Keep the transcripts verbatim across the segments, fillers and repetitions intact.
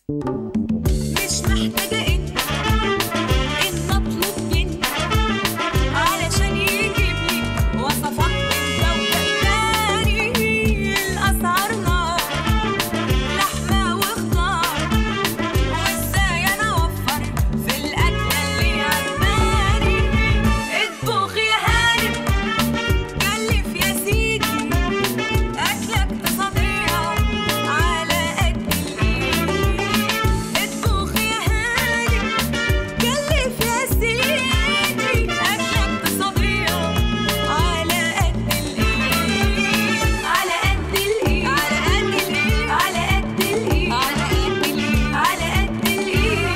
مش محتاجة إن إن أطلب منك علشان يجيب لي وصفات من ذوق تاني. الأسعار نار، لحمة وخضار، وإزاي أنا أوفر في الأكلة اللي عجباني. اطبخ يا هانم، كلف يا سيدي، أكلة اقتصادية على قد الإيد. اطبخ يا هانم، كلف يا سيدي، أكلة اقتصادية على قد الإيد. على قد الإيد، على قد الإيد، على قد الإيد، على قد الإيد، على قد الإيد.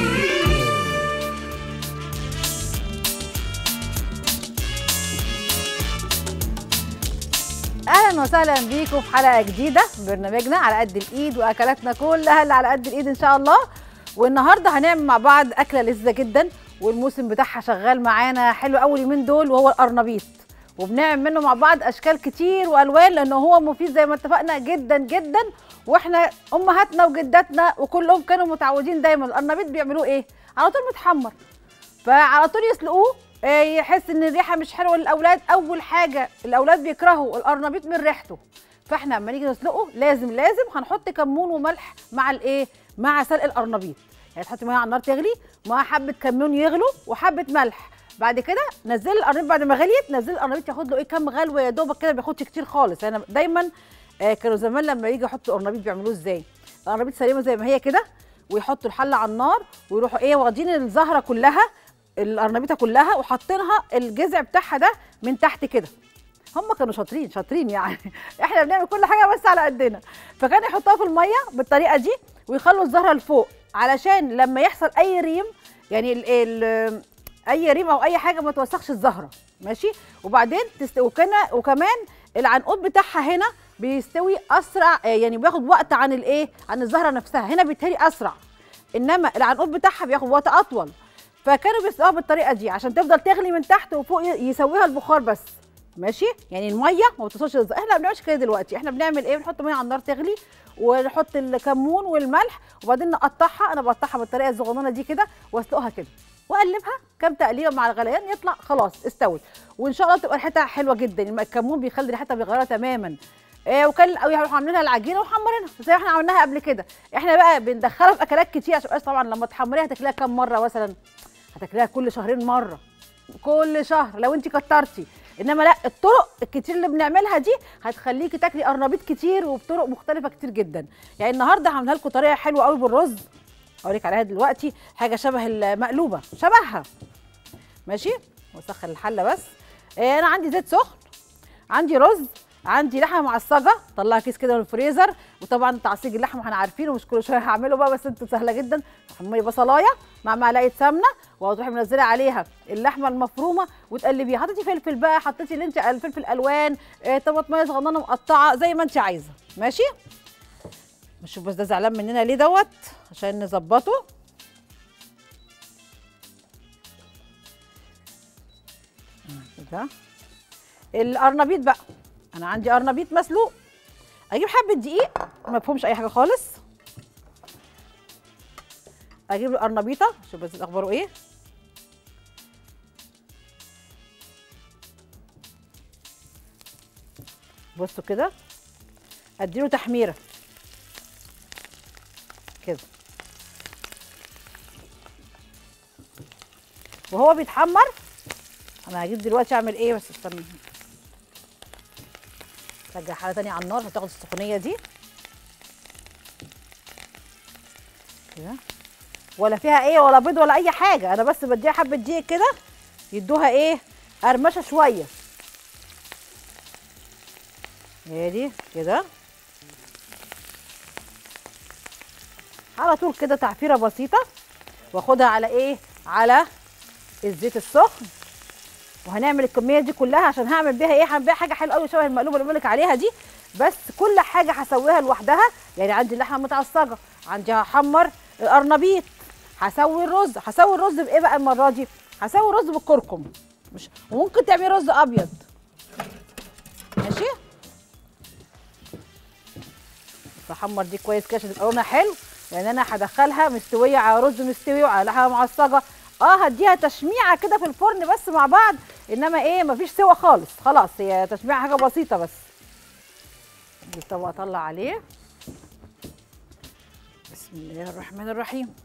اهلا وسهلا بيكم في حلقه جديده من برنامجنا على قد الايد واكلاتنا كلها اللي على قد الايد ان شاء الله. والنهارده هنعمل مع بعض اكله لذيذه جدا والموسم بتاعها شغال معانا حلو قوي اليومين دول، وهو القرنبيط. وبنعمل منه مع بعض اشكال كتير والوان لانه هو مفيد زي ما اتفقنا جدا جدا. واحنا امهاتنا وجداتنا وكلهم كانوا متعودين دايما القرنبيط بيعملوه ايه؟ على طول متحمر، فعلى طول يسلقوه. آه، يحس ان الريحه مش حلوه للاولاد. اول حاجه الاولاد بيكرهوا القرنبيط من ريحته، فاحنا لما نيجي نسلقه لازم لازم هنحط كمون وملح مع الايه؟ مع سلق القرنبيط. يعني تحطي ميه على النار تغلي مع حبه كمون يغلوا وحبه ملح. بعد كده نزلي القرنبيط، بعد ما غليت نزلي القرنبيط ياخد له ايه؟ كام غلوه يا دوبك كده، ما بياخدش كتير خالص. انا دايما آه كانوا زمان لما يجي يحطوا القرنبيط بيعملوه ازاي؟ القرنبيط سليمه زي ما هي كده، ويحطوا الحله على النار ويروحوا ايه؟ واخدين الزهره كلها، القرنبيطه كلها، وحاطينها الجذع بتاعها ده من تحت كده. هم كانوا شاطرين شاطرين يعني احنا بنعمل كل حاجه بس على قدنا. فكانوا يحطوها في الميه بالطريقه دي ويخلوا الزهره لفوق، علشان لما يحصل اي ريم، يعني ال ال اي ريم او اي حاجه ما توسخش الزهره. ماشي. وبعدين تست... وكان وكمان العنقود بتاعها هنا بيستوي اسرع، يعني بياخد وقت عن الايه؟ عن الزهره نفسها. هنا بيتهري اسرع، انما العنقود بتاعها بياخد وقت اطول. فكانوا بيسلقوها بالطريقه دي عشان تفضل تغلي من تحت وفوق يسويها البخار بس. ماشي. يعني الميه ما بتوصلش للز- احنا ما بنعملش كده دلوقتي. احنا بنعمل ايه؟ بنحط ميه على النار تغلي ونحط الكمون والملح وبعدين نقطعها. انا بقطعها بالطريقه الصغننه دي كده واسلقها كده واقلبها كام تقليبه مع الغليان يطلع خلاص استوت. وان شاء الله تبقى ريحتها حلوه جدا. الكمون بيخلي ريحتها بيغيرها تماما. إيه وكان او يروحوا عاملينها العجينه وحمرينها زي ما احنا عملناها قبل كده. احنا بقى بندخلها في اكلات كتير عشان طبعا لما تحمريها هتاكليها كام مره مثلا؟ هتاكليها كل شهرين مره، كل شهر لو انت كترتي. انما لا، الطرق الكتير اللي بنعملها دي هتخليكي تاكلي قرنبيط كتير وبطرق مختلفه كتير جدا. يعني النهارده هعملها لكم طريقه حلوه قوي بالرز، اوريك عليها دلوقتي. حاجه شبه المقلوبه، شبهها. ماشي. واسخن الحله بس. اه انا عندي زيت سخن، عندي رز، عندي لحمه معصجه طلعها كيس كده من الفريزر. وطبعا تعصيج اللحمه احنا عارفينه مش كل شويه هعمله بقى، بس انتوا سهله جدا. تحمري بصلايه مع معلقه سمنه وهتروحي منزله عليها اللحمه المفرومه وتقلبيها. حطيتي فلفل بقى، حطيتي اللي انت فلفل الوان، اه طماطميه صغننه مقطعه زي ما انت عايزه. ماشي. نشوف بس ده زعلان مننا ليه دوت عشان نظبطه. كده القرنبيط بقى، انا عندي قرنبيط مسلوق. اجيب حبه دقيق ما فيهمش اي حاجه خالص. اجيب القرنبيطه، شوف بس اخباره ايه. بصوا كده، اديله تحميره كده وهو بيتحمر. انا هجيب دلوقتي اعمل ايه بس استنى، رجع حاجه تانية على النار هتاخد السخونيه دي كده. ولا فيها ايه ولا بيض ولا اي حاجه، انا بس بديها حبه دقيق كده يدوها ايه؟ قرمشه شويه. هي دي كده على طول كده، تعفيره بسيطه واخدها على ايه؟ على الزيت السخن. وهنعمل الكميه دي كلها عشان هعمل بيها ايه؟ هعمل بيها حاجه حلوه قوي شبه المقلوبه اللي بقول لك عليها دي. بس كل حاجه هسويها لوحدها. يعني عندي اللحمه متعصجه، عندي هحمر القرنبيط، هسوي الرز. هسوي الرز بايه بقى المره دي؟ هسوي الرز بالكركم، مش وممكن تعملي رز ابيض. ماشي. بحمر دي كويس كده عشان تبقى لونها حلو. يعني انا هدخلها مستويه على رز مستوي وعلى لحمه معصجه. اه هديها تشميعه كده في الفرن بس مع بعض، انما ايه مفيش سوا خالص، خلاص هي تشميعه حاجه بسيطه بس. دي طبق اطلع عليه. بسم الله الرحمن الرحيم.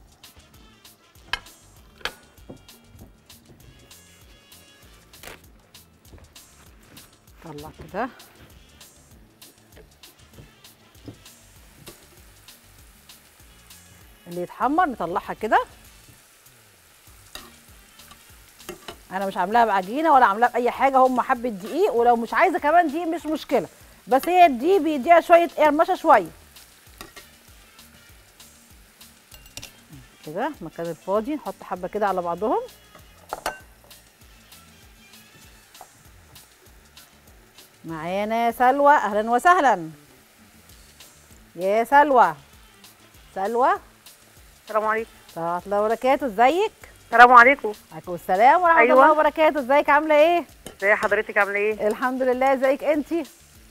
طلع كده. اللي يتحمر نطلعها كده. انا مش عاملاها بعجينه ولا عاملاها باي حاجه، هم حبه دقيق، ولو مش عايزه كمان دقيق مش مشكله، بس هي الدقيق بيديها شويه قرمشه شويه كده. المكان الفاضي نحط حبه كده على بعضهم. معانا سلوى، اهلا وسهلا يا سلوى. سلوى السلام عليكم. ورحمه الله وبركاته، ازيك؟ السلام عليكم. وعليكم السلام ورحمه أيوة. الله وبركاته، ازيك عامله ايه؟ ازي حضرتك عامله ايه؟ الحمد لله، ازيك انتي؟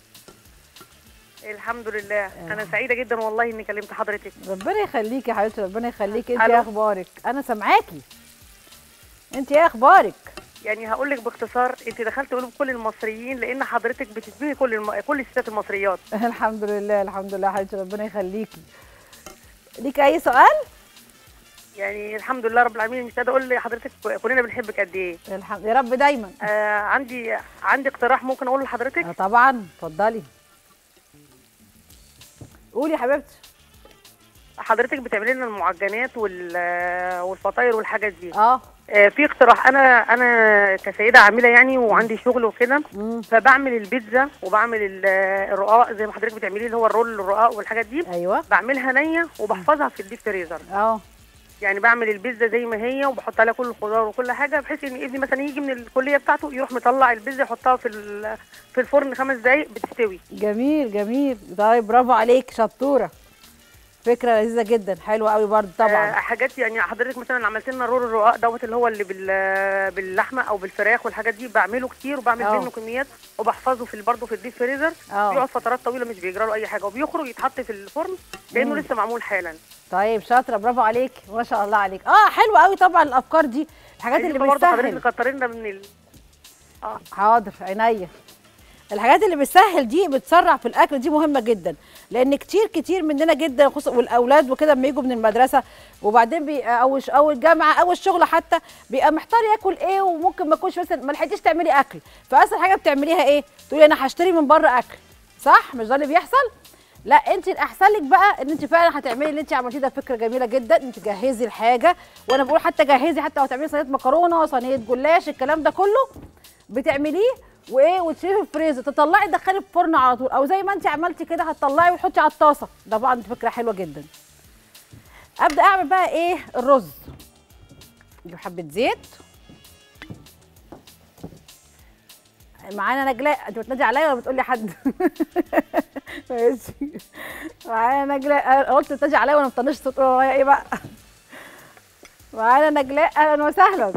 الحمد لله. انا سعيده جدا والله اني كلمت حضرتك. ربنا يخليكي يا حبيبتي، ربنا يخليكي. انت ألو. ايه اخبارك؟ انا سامعاكي. انت ايه اخبارك؟ يعني هقول لك باختصار، انت دخلت قلوب كل المصريين لان حضرتك بتشبهي كل الم... كل الستات المصريات. الحمد لله الحمد لله يا حبيبتي، ربنا يخليكي. ليك اي سؤال؟ يعني الحمد لله رب العالمين. مش قادره اقول لحضرتك كلنا بنحبك قد ايه. الحمد يا رب دايما. آه عندي عندي اقتراح ممكن اقوله لحضرتك. آه طبعا، اتفضلي قولي يا حبيبتي. حضرتك بتعملي لنا المعجنات وال... والفطاير والحاجات دي. اه آه، في اقتراح. انا انا كسيده عامله يعني وعندي شغل وكده، مم. فبعمل البيتزا وبعمل ال- الرقاق زي ما حضرتك بتعملي اللي هو الرول الرقاق والحاجات دي. ايوه بعملها نيه وبحفظها في الديب فريزر. اه يعني بعمل البيتزا زي ما هي وبحط عليها كل الخضار وكل حاجه، بحيث ان ابني مثلا يجي من الكليه بتاعته يروح مطلع البيتزا يحطها في ال- في الفرن خمس دقائق بتستوي. جميل جميل. طيب برافو عليك، شطوره، فكره لذيذه جدا، حلوه قوي برضه طبعا. آه حاجات يعني حضرتك مثلا عملت لنا رول الرقاق دوت اللي هو اللي بال- باللحمه او بالفراخ والحاجات دي، بعمله كتير وبعمل أوه. منه كميات وبحفظه في برضه في الديب فريزر. أوه. بيقعد فترات طويله مش بيجرى له اي حاجه، وبيخرج يتحط في الفرن كانه مم. لسه معمول حالا. طيب شاطره، برافو عليك ما شاء الله عليك. اه حلوه قوي طبعا الافكار دي، الحاجات اللي برضه حضرتك بتسهل. كتر لنا من ال... اه حاضر عينيا. الحاجات اللي بتسهل دي بتسرع في الاكل، دي مهمه جدا، لان كتير كتير مننا جدا خصوصا والاولاد وكده لما يجوا من المدرسه وبعدين بي او او الجامعه او الشغل حتى بيبقى محتار ياكل ايه، وممكن ما يكونش مثلا ما لحقتيش تعملي اكل، فاسهل حاجه بتعمليها ايه؟ تقولي انا هشتري من بره اكل، صح؟ مش ده اللي بيحصل؟ لا انت الاحسن لك بقى ان انت فعلا هتعملي اللي انت عملتيه ده، فكره جميله جدا، انت تجهزي الحاجه، وانا بقول حتى جهزي حتى لو هتعملي صينيه مكرونه صينيه جلاش الكلام ده كله بتعمليه وايه وتشيليه في الفريزر، تطلعي تدخلي في الفرن على طول، او زي ما انت عملتي كده هتطلعي وتحطي على الطاسه، ده طبعا فكره حلوه جدا. ابدا اعمل بقى ايه؟ الرز. نجيب حبه زيت. معانا نجلاء، انت بتنادي عليا ولا بتقولي حد؟ ماشي. معانا نجلاء، انا قلت بتنادي عليا وانا مطنشه صوت ورايا ايه بقى؟ معانا نجلاء، اهلا وسهلا.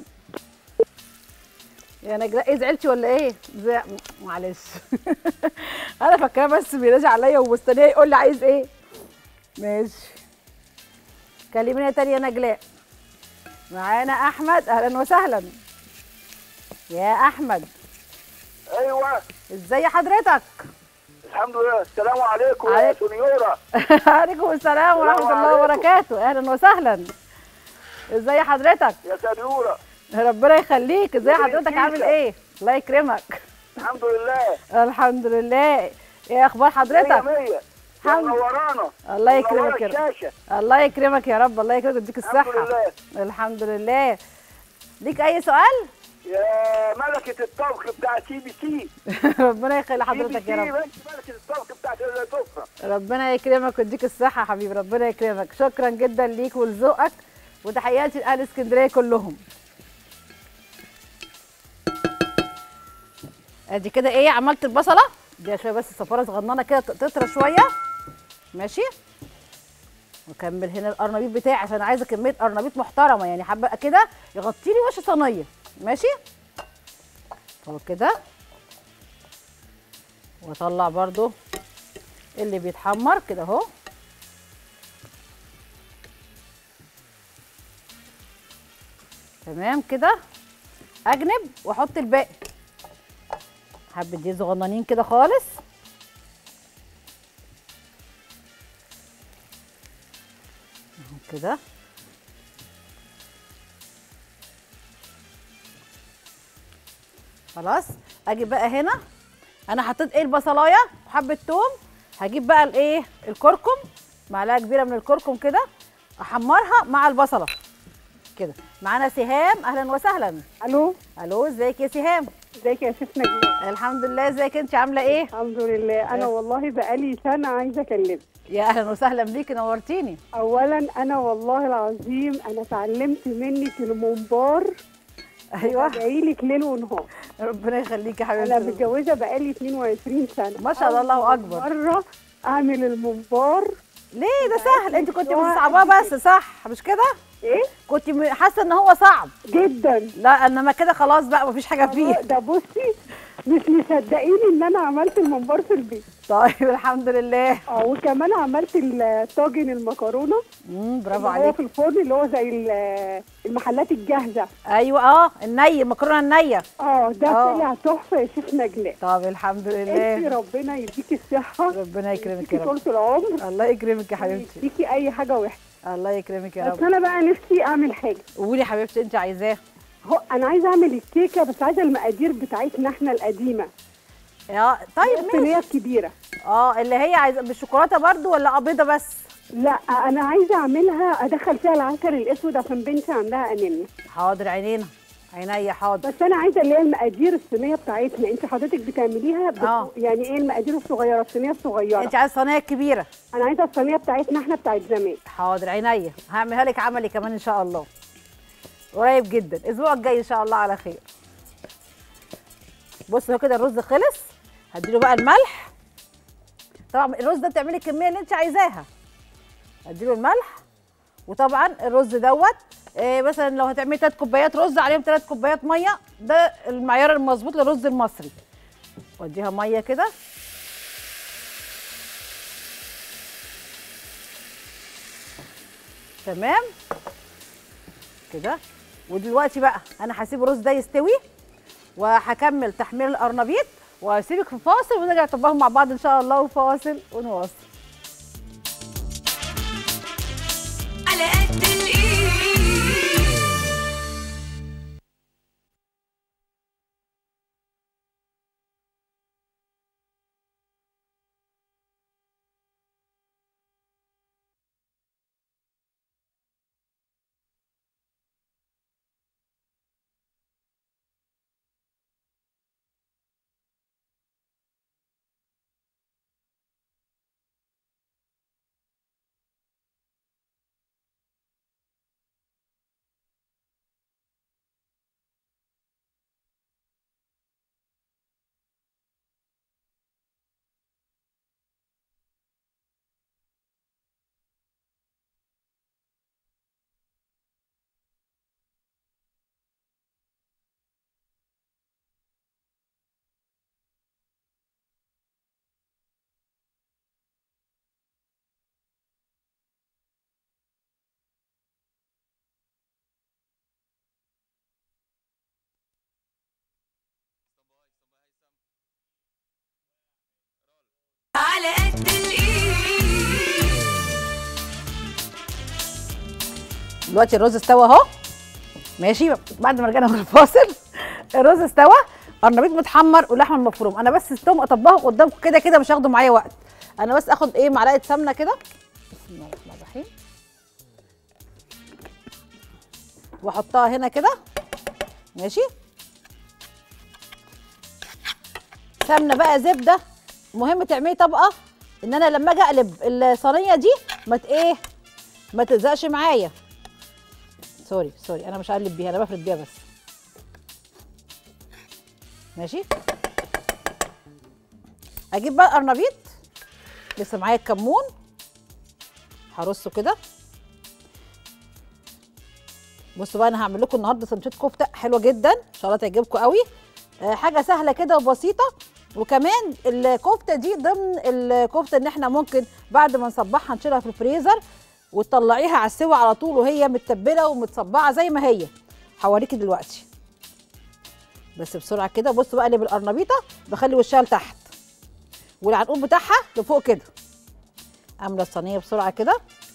يا نجلاء ايه زعلتي ولا ايه؟ زي... معلش. انا فاكراه بس بينادي عليا ومستنيه يقول لي عايز ايه. ماشي. كلمينا تاني يا نجلاء. معانا احمد، اهلا وسهلا. يا احمد. ايوه ازي حضرتك؟ الحمد لله. السلام عليكم يا عليك- سنيوره. وعليكم السلام ورحمه الله عليكم. وبركاته، اهلا وسهلا. ازي حضرتك؟ يا سنيوره ربنا يخليك، ازي ازيك حضرتك يا عامل كيشة؟ ايه؟ الله يكرمك. الحمد لله. الحمد لله. ايه اخبار حضرتك؟ مية مية. الحمد- منورانا. الله يكرمك يا منورة رب. الشاشة. الله يكرمك يا رب، الله يكرمك ويديك الحمد الصحة. لله. الحمد لله. ليك أي سؤال؟ يا ملكة الطبخ بتاع سي بي سي. ربنا يخلي حضرتك يا رب. انت ملكة الطبخ بتاعت السفرة. ربنا يكرمك ويديك الصحة يا حبيبي، ربنا يكرمك، شكرا جدا ليك ولذوقك وتحياتي لأهل اسكندرية كلهم. ادي كده ايه، عملت البصلة دي شوية بس الصفارة صغننة كده تطرى شوية. ماشي. واكمل هنا القرنبيط بتاعي عشان عايزه كميه قرنبيط محترمه، يعني حابه كده يغطي لي وش صينيه. ماشي اهو كده. واطلع برضو اللي بيتحمر كده اهو. تمام كده. اجنب واحط الباقي، حبه دي صغننين كده خالص. اهو كده. خلاص. اجي بقى هنا انا حطيت ايه البصلايه وحبه توم. هجيب بقى الايه الكركم، معلقه كبيره من الكركم كده، احمرها مع البصله كده. معانا سهام، اهلا وسهلا. الو. الو، ازيك يا سهام؟ ازيك يا شيخ نجيب؟ الحمد لله. ازيك انت عامله ايه؟ الحمد لله. انا والله بقالي سنه عايزه اكلمك. يا اهلا وسهلا بيكي، نورتيني. اولا انا والله العظيم انا اتعلمت منك الممبار. ايوه، جايلك ليل ونهار. ربنا يخليكي يا انا حبيبتي. متجوزه بقالي اتنين وعشرين سنه. ما شاء الله، الله اكبر. مره اعمل الممبار. ليه ده سهل؟ انت كنت مستصعباه بس، صح مش كده؟ ايه؟ كنت م- حاسه ان هو صعب. جدا. لا انما كده خلاص بقى مفيش حاجه فيه. ده بصي مش مصدقيني ان انا عملت الممبار في البيت. طيب الحمد لله. اه وكمان عملت الطاجن المكرونه. امم برافو اللي هو عليك. في الفرن، اللي هو زي ال- المحلات الجاهزه. ايوه اه، الني، المكرونه النيه. اه ده آه. طلع تحفه يا شيخ نجلاء. طب الحمد انت لله. ربنا يديكي الصحه، ربنا يكرمك يديكي يا رب. طول العمر، الله يكرمك يا حبيبتي. يديكي اي حاجه وحشه. الله يكرمك يا بس رب. انا بقى نفسي اعمل حاجه. قولي يا حبيبتي انت عايزاه. هو انا عايزه اعمل الكيكه، بس عايزه المقادير بتاعتنا احنا القديمه. يا طيب الصينيه ماشي. الكبيره. اه اللي هي عايزه بالشوكولاته برضو ولا بيضه بس؟ لا انا عايزه اعملها ادخل فيها العسل الاسود عشان بنتي عندها انيميا. حاضر، عينينا عينيا، حاضر. بس انا عايزه اللي هي المقادير الصينيه بتاعتنا. انت حضرتك بتعمليها بت... آه. يعني ايه المقادير الصغيره، الصينيه الصغيره. انت عايزه الصينيه الكبيره؟ انا عايزه الصينيه بتاعتنا احنا بتاعت زمان. حاضر عينيا، هعملها لك عملي كمان ان شاء الله قريب جدا، الاسبوع الجاي ان شاء الله على خير. بصوا كده الرز خلص، هديله بقى الملح. طبعا الرز ده بتعملي الكميه اللي انت عايزاها. هديله الملح، وطبعا الرز دوت إيه مثلا لو هتعملي تلات كوبايات رز عليهم تلات كوبايات ميه، ده المعيار المظبوط للرز المصري. واديها ميه كده. تمام كده. ودلوقتي بقى انا هسيب الرز ده يستوي، وهكمل تحمير القرنبيط، وهسيبك في فاصل ونرجع نطبخهم مع بعض ان شاء الله، وفاصل ونواصل. على قد الايد. على قد الايد. دلوقتي الرز استوى اهو، ماشي. بعد ما رجعنا من الفاصل الرز استوى، قرنبيط متحمر واللحمه المفروم. انا بس استوم اطبقهم قدامكم كده كده، مش هياخدوا معايا وقت. انا بس اخد ايه معلقه سمنه كده، بسم الله الرحمن الرحيم، واحطها هنا كده، ماشي. سمنه بقى، زبده. مهم تعملي طبقه ان انا لما اجي اقلب الصينيه دي ما ت- ايه ما تلزقش معايا. سوري سوري، انا مش هقلب بيها، انا بفرد بيها بس، ماشي. اجيب بقى القرنبيط، لسه معايا الكمون، هرصه كده. بصوا بقى انا هعمل لكم النهارده سندوتشات كفته حلوه جدا ان شاء الله تعجبكم قوي. آه حاجه سهله كده وبسيطه. وكمان الكفته دي ضمن الكفته ان احنا ممكن بعد ما نصبعها نشيلها في الفريزر وتطلعيها على السوا على طول وهي متبله ومتصبعه زي ما هي. هوريكي دلوقتي، بس بسرعه كده. بصوا بقى اللي بالقرنبيطه بخلي وشها لتحت والعنقود بتاعها لفوق كده. عامله الصينيه بسرعه كده.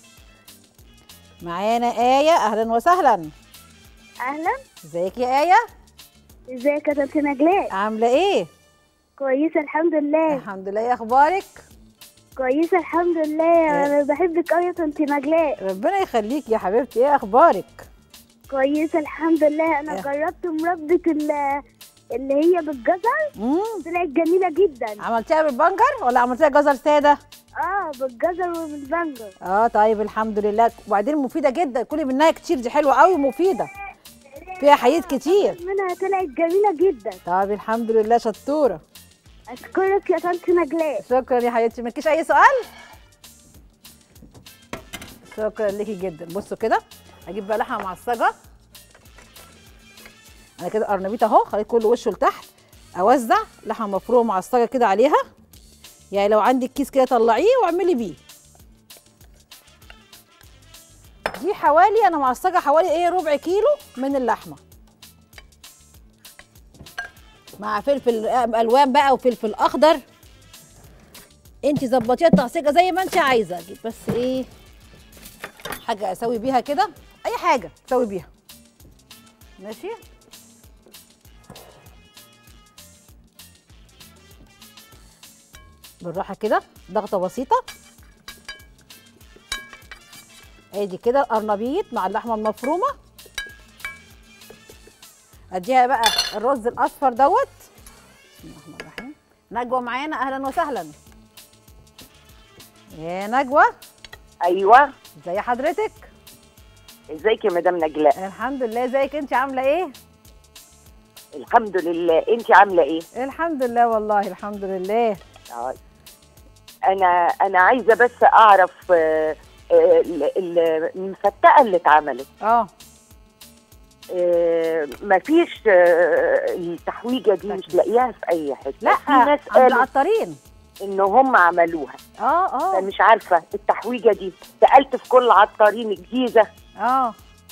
معانا آية، اهلا وسهلا. اهلا. ازيك يا آية؟ ازيك يا طنط نجلاء؟ عامله ايه؟ كويسه الحمد لله. الحمد لله. ايه اخبارك؟ كويسه الحمد لله. انا بحبك قوي يا طنط نجلاء. ربنا يخليك يا حبيبتي. ايه اخبارك؟ كويسه الحمد لله. انا إيه؟ جربت مربى ال- اللي هي بالجزر، امم طلعت جميله جدا. عملتيها بالبنجر ولا عملتيها جزر ساده؟ اه بالجزر وبالبنجر. اه طيب الحمد لله. وبعدين مفيده جدا، كلي منها كتير، دي حلوه قوي ومفيده، فيها حديد كتير. منها طلعت جميله جدا. طيب الحمد لله، شطوره. اشكرك يا طنط نجلاء. شكرا يا حبيبتي. مالكيش اي سؤال؟ شكرا ليكي جدا. بصوا كده، اجيب بقى لحمه معصجه. انا كده قرنبيط اهو، خليت كل وشه لتحت. اوزع لحمه مفرومه معصجه كده عليها، يعني لو عندك كيس كده طلعيه واعملي بيه. دي حوالي، انا معصجه حوالي ايه ربع كيلو من اللحمه، مع فلفل الوان بقى وفلفل اخضر. انت ظبطيها التعصيجه زي ما انت عايزه. اجيب بس ايه حاجه اسوي بيها كده، اي حاجه اسوي بيها. ماشي. بالراحه كده، ضغطه بسيطه. ادي كده القرنبيط مع اللحمه المفرومه. اديها بقى الرز الاصفر دوت. بسم الله الرحمن الرحيم. نجوى معانا، اهلا وسهلا يا نجوى. ايوه. ازي حضرتك؟ ازيك يا مدام نجلاء؟ الحمد لله. ازيك انت، عامله ايه؟ الحمد لله. انت عامله ايه؟ الحمد لله والله الحمد لله. آه. انا انا عايزه بس اعرف آه، آه، ال- ال- المفتقه اللي اتعملت. اه آه، مفيش آه، التحويجه دي مش لاقياها في اي حته. لا، في ناس عند قالوا العطارين. ان هم عملوها. اه اه فمش عارفه التحويجه دي. سالت في كل عطارين الجيزه. اه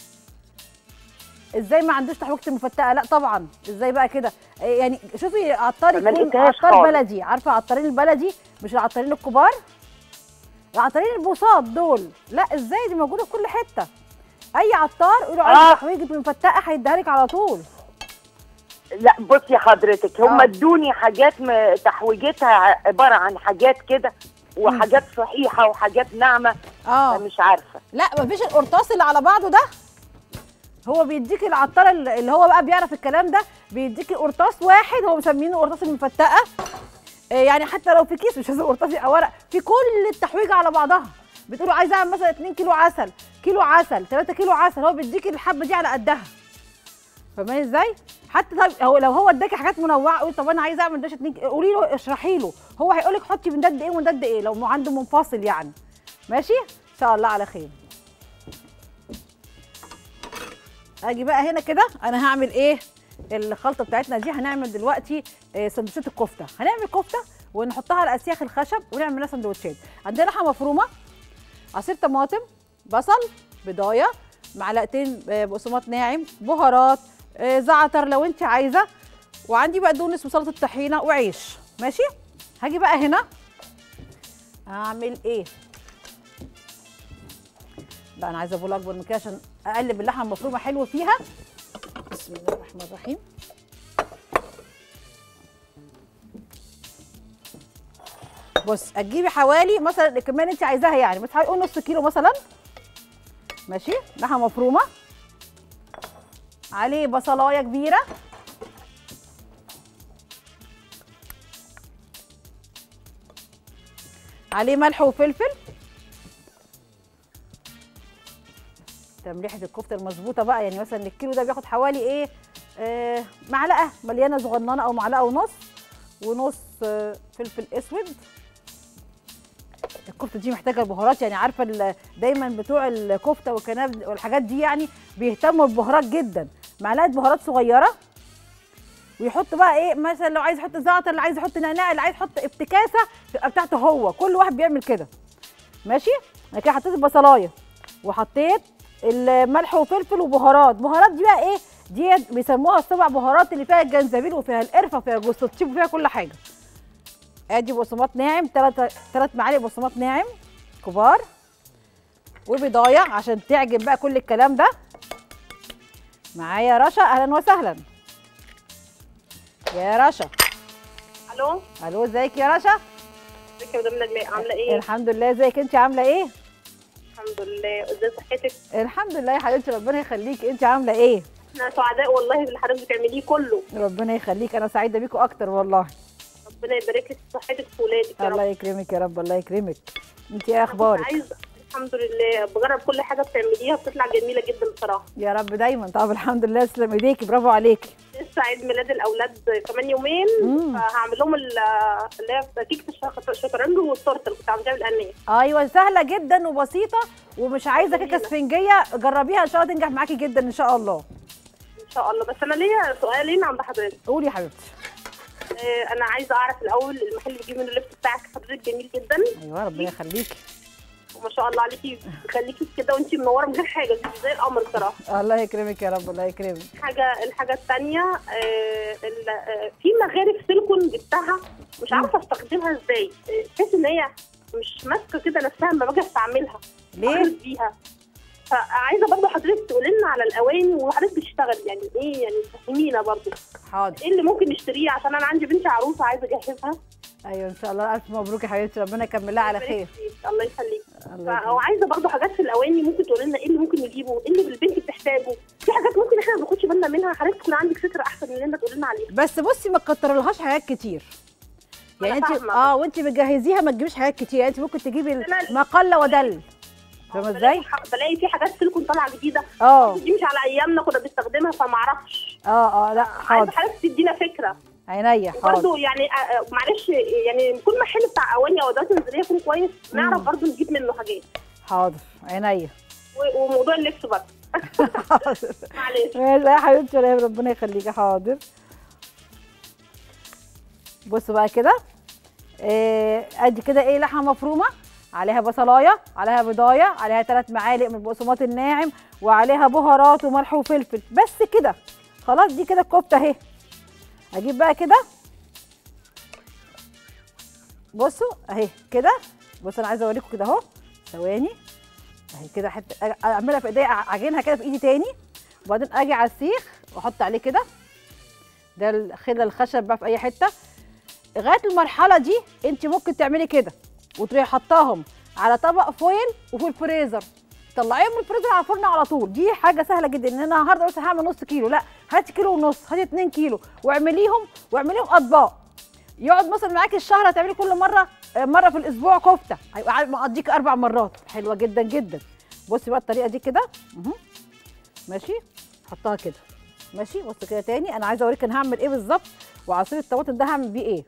ازاي ما عندوش تحويجه المفتقه؟ لا طبعا. ازاي بقى كده؟ إيه يعني شوفي عطار ما يكون لقيتهاش عطار خالص. بلدي. عارفه عطارين البلدي، مش العطارين الكبار، العطارين البساط دول. لا ازاي، دي موجوده في كل حته. اي عطار قولوا عايز آه. تحويجه المفتقه هيديها لك على طول. لا بصي حضرتك، هم آه. ادوني حاجات م- تحويجتها عباره عن حاجات كده، وحاجات صحيحه وحاجات ناعمه. اه فمش عارفه. لا مفيش القرطاس اللي على بعضه ده. هو بيديكي العطار اللي هو بقى بيعرف الكلام ده، بيديكي قرطاس واحد هو مسمينه قرطاس المفتقه. آه يعني حتى لو في كيس، مش لازم قرطاس يبقى ورق، في كل التحويجه على بعضها. بتقولوا عايزه اعمل مثلا اتنين كيلو عسل، كيلو عسل، تلاتة كيلو عسل، هو بيديكي الحبه دي على قدها. فاهماني ازاي؟ حتى طب هو لو هو اداكي حاجات منوعه، قولي طب انا عايزه اعمل داش اتنين، قولي له اشرحي له، هو هيقول لك حطي من ده قد ايه ومن ده قد ايه لو عنده منفصل يعني. ماشي؟ ان شاء الله على خير. اجي بقى هنا كده، انا هعمل ايه؟ الخلطه بتاعتنا دي هنعمل دلوقتي آه، سندوتشات الكفته. هنعمل كفته ونحطها على اسياخ الخشب ونعمل منها سندوتشات. عندنا لحمه مفرومه، عصير طماطم، بصل، بضايه، معلقتين آه، بقسماط ناعم، بهارات، آه، زعتر لو انت عايزه، وعندي بقدونس وسلطه طحينه وعيش. ماشي؟ هاجي بقى هنا اعمل ايه؟ لا انا عايزه بول اكبر من كده عشان اقلب اللحمه المفرومه حلو فيها. بسم الله الرحمن الرحيم. بص هتجيبي حوالي مثلا الكميه اللي انت عايزاها، يعني بس هنقول نص كيلو مثلا. ماشي؟ لحمه مفرومه عليه بصلايه كبيره، عليه ملح وفلفل، تمليحه الكفته المظبوطه بقى. يعني مثلا الكيلو ده بياخد حوالي ايه؟ آه معلقه مليانه صغننه او معلقه ونص، ونص آه فلفل اسود. الكفته دي محتاجه البهارات، يعني عارفه ال- دايما بتوع الكفته والكناب والحاجات دي يعني بيهتموا بالبهارات جدا. معلقه بهارات صغيره، ويحط بقى ايه مثلا لو عايز يحط زعتر، اللي عايز يحط نعناع، اللي عايز يحط افتكاسه تبقى بتاعته هو. كل واحد بيعمل كده. ماشي؟ انا كده حطيت البصلايه وحطيت الملح وفلفل وبهارات. بهارات دي بقى ايه؟ دي بيسموها السبع بهارات اللي فيها الجنزبيل وفيها القرفه وفيها جوز الطيب وفيها كل حاجه. ادي بقسماط ناعم، ثلاث ثلاث معالق بقسماط ناعم كبار، وبضايه عشان تعجن بقى كل الكلام ده. معايا رشا، اهلا وسهلا يا رشا. الو الو، ازيك يا رشا؟ ازيك يا مدام نجلاء، عامله ايه؟ الحمد لله، ازيك انت عامله ايه؟ الحمد لله. ازاي صحتك؟ الحمد لله يا حبيبتي، ربنا يخليكي. انت عامله ايه؟ احنا سعداء والله باللي حضرتك بتعمليه كله. ربنا يخليك، انا سعيده بيكم اكتر والله. ربنا يبارك لك في صحتك في ولادك يا الله رب. يكرمك يا رب، الله يكرمك. انت ايه اخبارك؟ عايزه الحمد لله، بجرب كل حاجه بتعمليها بتطلع جميله جدا بصراحه. يا رب دايما. طب الحمد لله، تسلم ايديكي، برافو عليكي. لسه عيد ميلاد الاولاد كمان يومين، مم. فهعمل لهم ال- اللي هي كيكه الشخ- الشطرنج والتورته اللي كنت عاملاها بالقنيه. ايوه، سهله جدا وبسيطه ومش عايزه كيكه جميلة. اسفنجيه، جربيها ان شاء الله تنجح معاكي جدا ان شاء الله. ان شاء الله. بس انا ليا سؤالين عند حضرتك. قولي يا حبيبتي. آه، انا عايزه اعرف الاول، المحل اللي بيجيب منه اللبس بتاعك حضرتك جميل جدا ايوه، ربنا يخليكي. وما شاء الله عليكي، بيخليكي كده وانتي منوره من غير حاجه زي القمر بصراحه. الله يكرمك يا رب، الله يكرمك. حاجه الحاجه الثانيه، آه ال- آه، في مغارف سيليكون جبتها مش عارفه استخدمها ازاي، آه، بحيث ان هي مش ماسكه كده نفسها لما باجي استعملها. ليه؟ أخلط بيها. فعايزه برضه حضرتك تقولي لنا على الاواني وحضرتك بتشتغل يعني ايه، يعني تفهمينا برضه حاضر. ايه اللي ممكن نشتريه، عشان انا عندي بنتي عروسه عايزه اجهزها. ايوه ان شاء الله، الف مبروك يا حبيبتي، ربنا يكملها على خير. الله يخليك. الله يكرمك. وعايزه برضه حاجات في الاواني، ممكن تقولي لنا ايه اللي ممكن نجيبه، ايه اللي البنت بتحتاجه، في حاجات ممكن احنا ما بناخدش بالنا منها، حضرتك تكون عندك فكره احسن من اللي انت تقولي لنا عليها. بس بصي، ما تكترلهاش حاجات كتير. يعني أنا انت فاهمة. اه وانت بتجهزيها ما تجيبيش حاجات كتير، يعني انت ممكن تجيبي أنا- ما قل ودل. فاهمه ازاي؟ بلاقي ح- بلاقي في حاجات سيليكون طالعه جديده، اه دي مش على ايامنا كنا بنستخدمها فما اعرفش. اه اه لا عايزه حاضر، حضرتك تدينا فكره. عينيا حاضر. وبرضه يعني آه، آه، معلش، يعني يكون محل بتاع اواني او ادوات منزليه يكون كويس، نعرف مم. برضه نجيب منه حاجات. حاضر عينيا. و- وموضوع اللبس برضه حاضر. معلش. ماشي يا حبيبتي، ولا يهمك، ربنا يخليكي. حاضر. بصوا بقى كده، إيه ادي كده ايه لحمه مفرومه، عليها بصلايه، عليها بضايه، عليها ثلاث معالق من البقسماط الناعم، وعليها بهارات وملح وفلفل، بس كده خلاص. دي كده الكفته اهي. اجيب بقى كده، بصوا اهي كده. بصوا انا عايزه اوريكم كده اهو، ثواني اهي كده، حته أ- اعملها في ايديا، اعجنها كده في ايدي تاني، وبعدين اجي على السيخ واحط عليه كده، ده الخله الخشب بقى في اي حته. لغايه المرحله دي انت ممكن تعملي كده وتروحي حطاهم على طبق فويل وفي الفريزر، طلعيهم من الفريزر على الفرن على طول. دي حاجه سهله جدا. ان انا النهارده مثلا هعمل نص كيلو، لا هاتي كيلو ونص، هاتي اتنين كيلو واعمليهم، واعمليهم اطباق. يقعد مثلا معاكي الشهر، هتعملي كل مره مره في الاسبوع كفته، هيبقى مقضيكي اربع مرات. حلوه جدا جدا. بصي بقى الطريقه دي كده، اهو ماشي، حطها كده ماشي. بص كده تاني، انا عايزه اوريك انا هعمل ايه بالظبط، وعصير الطماطم ده هعمل بيه ايه.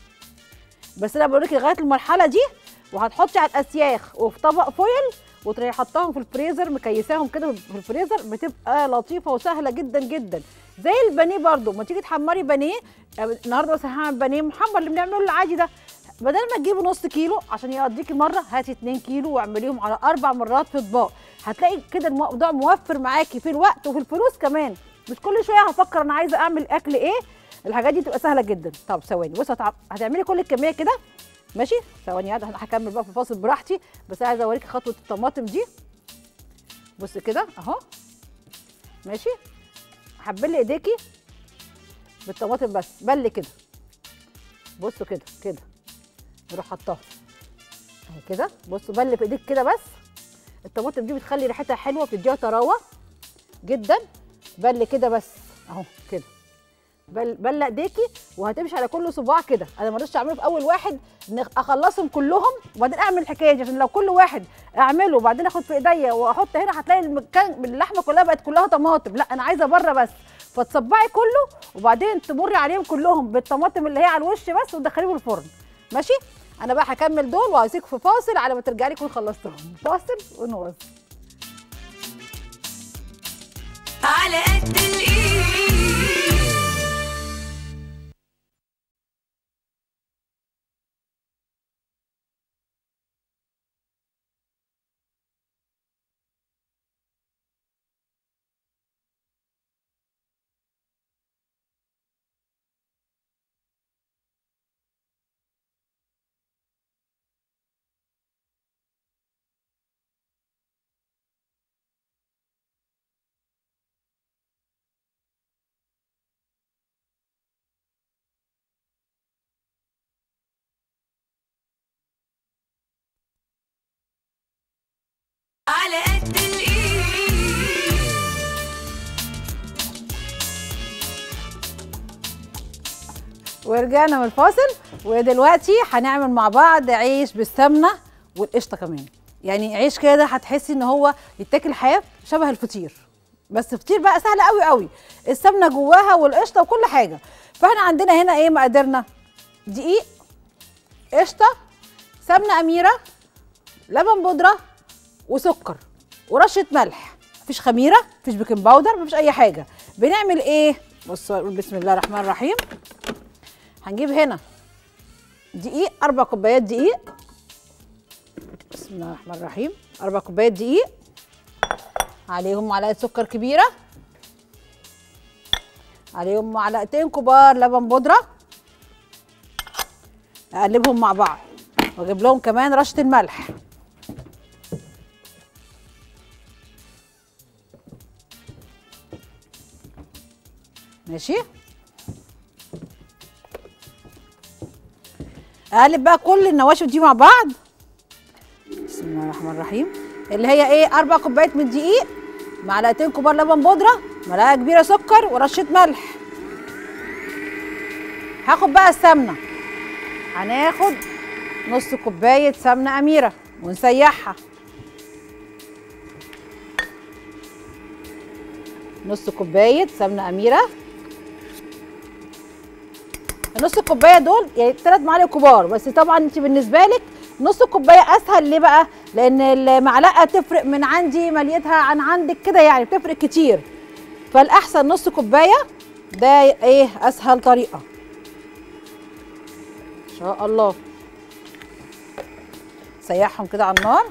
بس انا بوريكي لغايه المرحله دي، وهتحطي على الاسياخ وفي طبق فويل، وتروحي حطاهم في الفريزر، مكيساهم كده في الفريزر، بتبقى لطيفه وسهله جدا جدا. زي البانيه برضو، ما تيجي تحمري بانيه، النهارده مثلا هعمل بانيه محمر اللي بنعمله العادي ده، بدل ما تجيبي نص كيلو عشان يقضيكي مره، هاتي اتنين كيلو واعمليهم على اربع مرات في اطباق. هتلاقي كده الموضوع موفر معاكي في الوقت وفي الفلوس كمان. مش كل شويه هفكر انا عايزه اعمل اكل ايه. الحاجات دي تبقى سهله جدا. طب ثواني، بصي هتع- هتعملي كل الكميه كده ماشي. ثواني قاعده، انا هكمل بقى في الفاصل براحتي، بس عايزه اوريكي خطوه الطماطم دي. بصي كده اهو ماشي. هبلي ايديكي بالطماطم بس، بل كده. بصوا كده كده، نروح حطاها اهي كده. بصوا بل في ايديك كده بس. الطماطم دي بتخلي ريحتها حلوه، بتديها طراوه جدا. بل كده بس اهو كده، بل بل ايديكي، وهتمشي على كل صباع كده. انا ما رضيتش اعمله في اول واحد، إن اخلصهم كلهم وبعدين اعمل الحكايه دي، عشان لو كل واحد اعمله وبعدين اخد في ايديا واحط هنا، هتلاقي المكان اللحمه كلها بقت كلها طماطم. لا انا عايزه بره بس، فتصبعي كله وبعدين تمري عليهم كلهم بالطماطم اللي هي على الوش بس، وتدخليهم الفرن ماشي. انا بقى هكمل دول وهسيبك في فاصل على ما ترجعي لي تكون خلصتهم. فاصل ونواصل. على قد الإيد. ورجعنا من الفاصل، ودلوقتي هنعمل مع بعض عيش بالسمنه والقشطه كمان. يعني عيش كده هتحسي ان هو يتاكل حاف شبه الفطير، بس فطير بقى سهل قوي قوي، السمنه جواها والقشطه وكل حاجه. فاحنا عندنا هنا ايه مقاديرنا؟ دقيق، قشطه، سمنه اميره، لبن بودره، وسكر، ورشه ملح. مفيش خميره، مفيش بيكنج باودر، مفيش اي حاجه. بنعمل ايه؟ بصوا بسم الله الرحمن الرحيم. هنجيب هنا دقيق، اربع كوبايات دقيق. بسم الله الرحمن الرحيم. اربع كوبايات دقيق، عليهم معلقه سكر كبيره، عليهم معلقتين كبار لبن بودره. اقلبهم مع بعض واجيب لهم كمان رشه الملح. ماشي. اقلب بقى كل النواشف دي مع بعض. بسم الله الرحمن الرحيم. اللي هي ايه؟ اربع كوبايات من الدقيق، معلقتين كبار لبن بودره، معلقه كبيره سكر، ورشه ملح. هاخد بقى السمنه، هناخد نص كوبايه سمنه اميره ونسيحها. نص كوبايه سمنه اميره. النص كوبايه دول يعني ثلاث معالق كبار، بس طبعا انت بالنسبه لك نص كوبايه اسهل. ليه بقى؟ لان المعلقه تفرق من عندي مليتها عن عندك كده، يعني بتفرق كتير. فالاحسن نص كوبايه، ده ايه اسهل طريقه ان شاء الله. سيحهم كده على النار.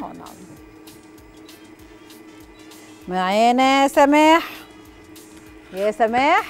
معانا سماح. يا سماح،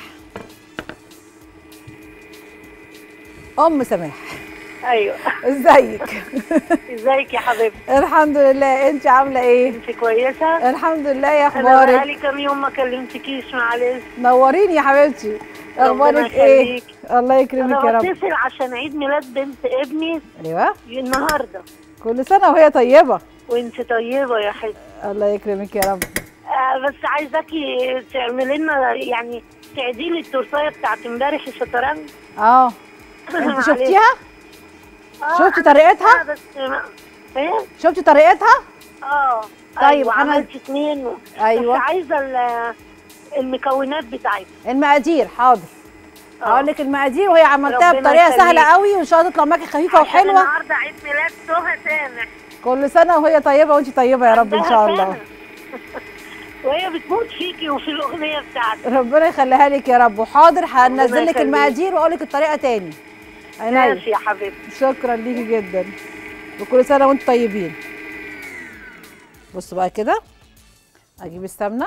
ام سماح. ايوه ازيك؟ ازيك يا حبيبتي؟ الحمد لله، انت عامله ايه؟ انت كويسه؟ الحمد لله. يا انا اخبارك؟ بقالي كام يوم ما كلمتكيش، معلش. نوريني يا حبيبتي. اخبارك ايه؟ الله يكرمك يا انا رب. بتصل عشان عيد ميلاد بنت ابني ايوه النهارده. كل سنه وهي طيبه. وانت طيبه يا حبيبتي. الله يكرمك يا رب. آه بس عايزاكي تعملي لنا يعني تعدي لي التورتايه بتاعت امبارح الشطرنج. اه انت شفتيها؟ آه شفتي أنا طريقتها؟ شفتها بس ما- ايه؟ شفتي طريقتها؟ اه طيب أيوة أنا- عملت اتنين و... أيوة. بس عايزه ال- المكونات بتاعتها. المقادير حاضر. آه. هقول لك المقادير، وهي عملتها ربنا بطريقه يخليك. سهله قوي، وان شاء الله تطلع معاكي خفيفه عشان وحلوه. النهارده عيد ميلاد سهى سامح. كل سنه وهي طيبه وانت طيبه يا رب ان شاء الله. عندها سنة. وهي بتموت فيكي وفي الاغنيه بتاعتك. ربنا يخليها لك يا رب. وحاضر هنزل لك يخليك. المقادير واقول لك الطريقه تاني. ماشي يا حبيبتي. شكرا ليكي جدا، وكل سنه وانتم طيبين. بصوا بقى كده، اجيب السمنه،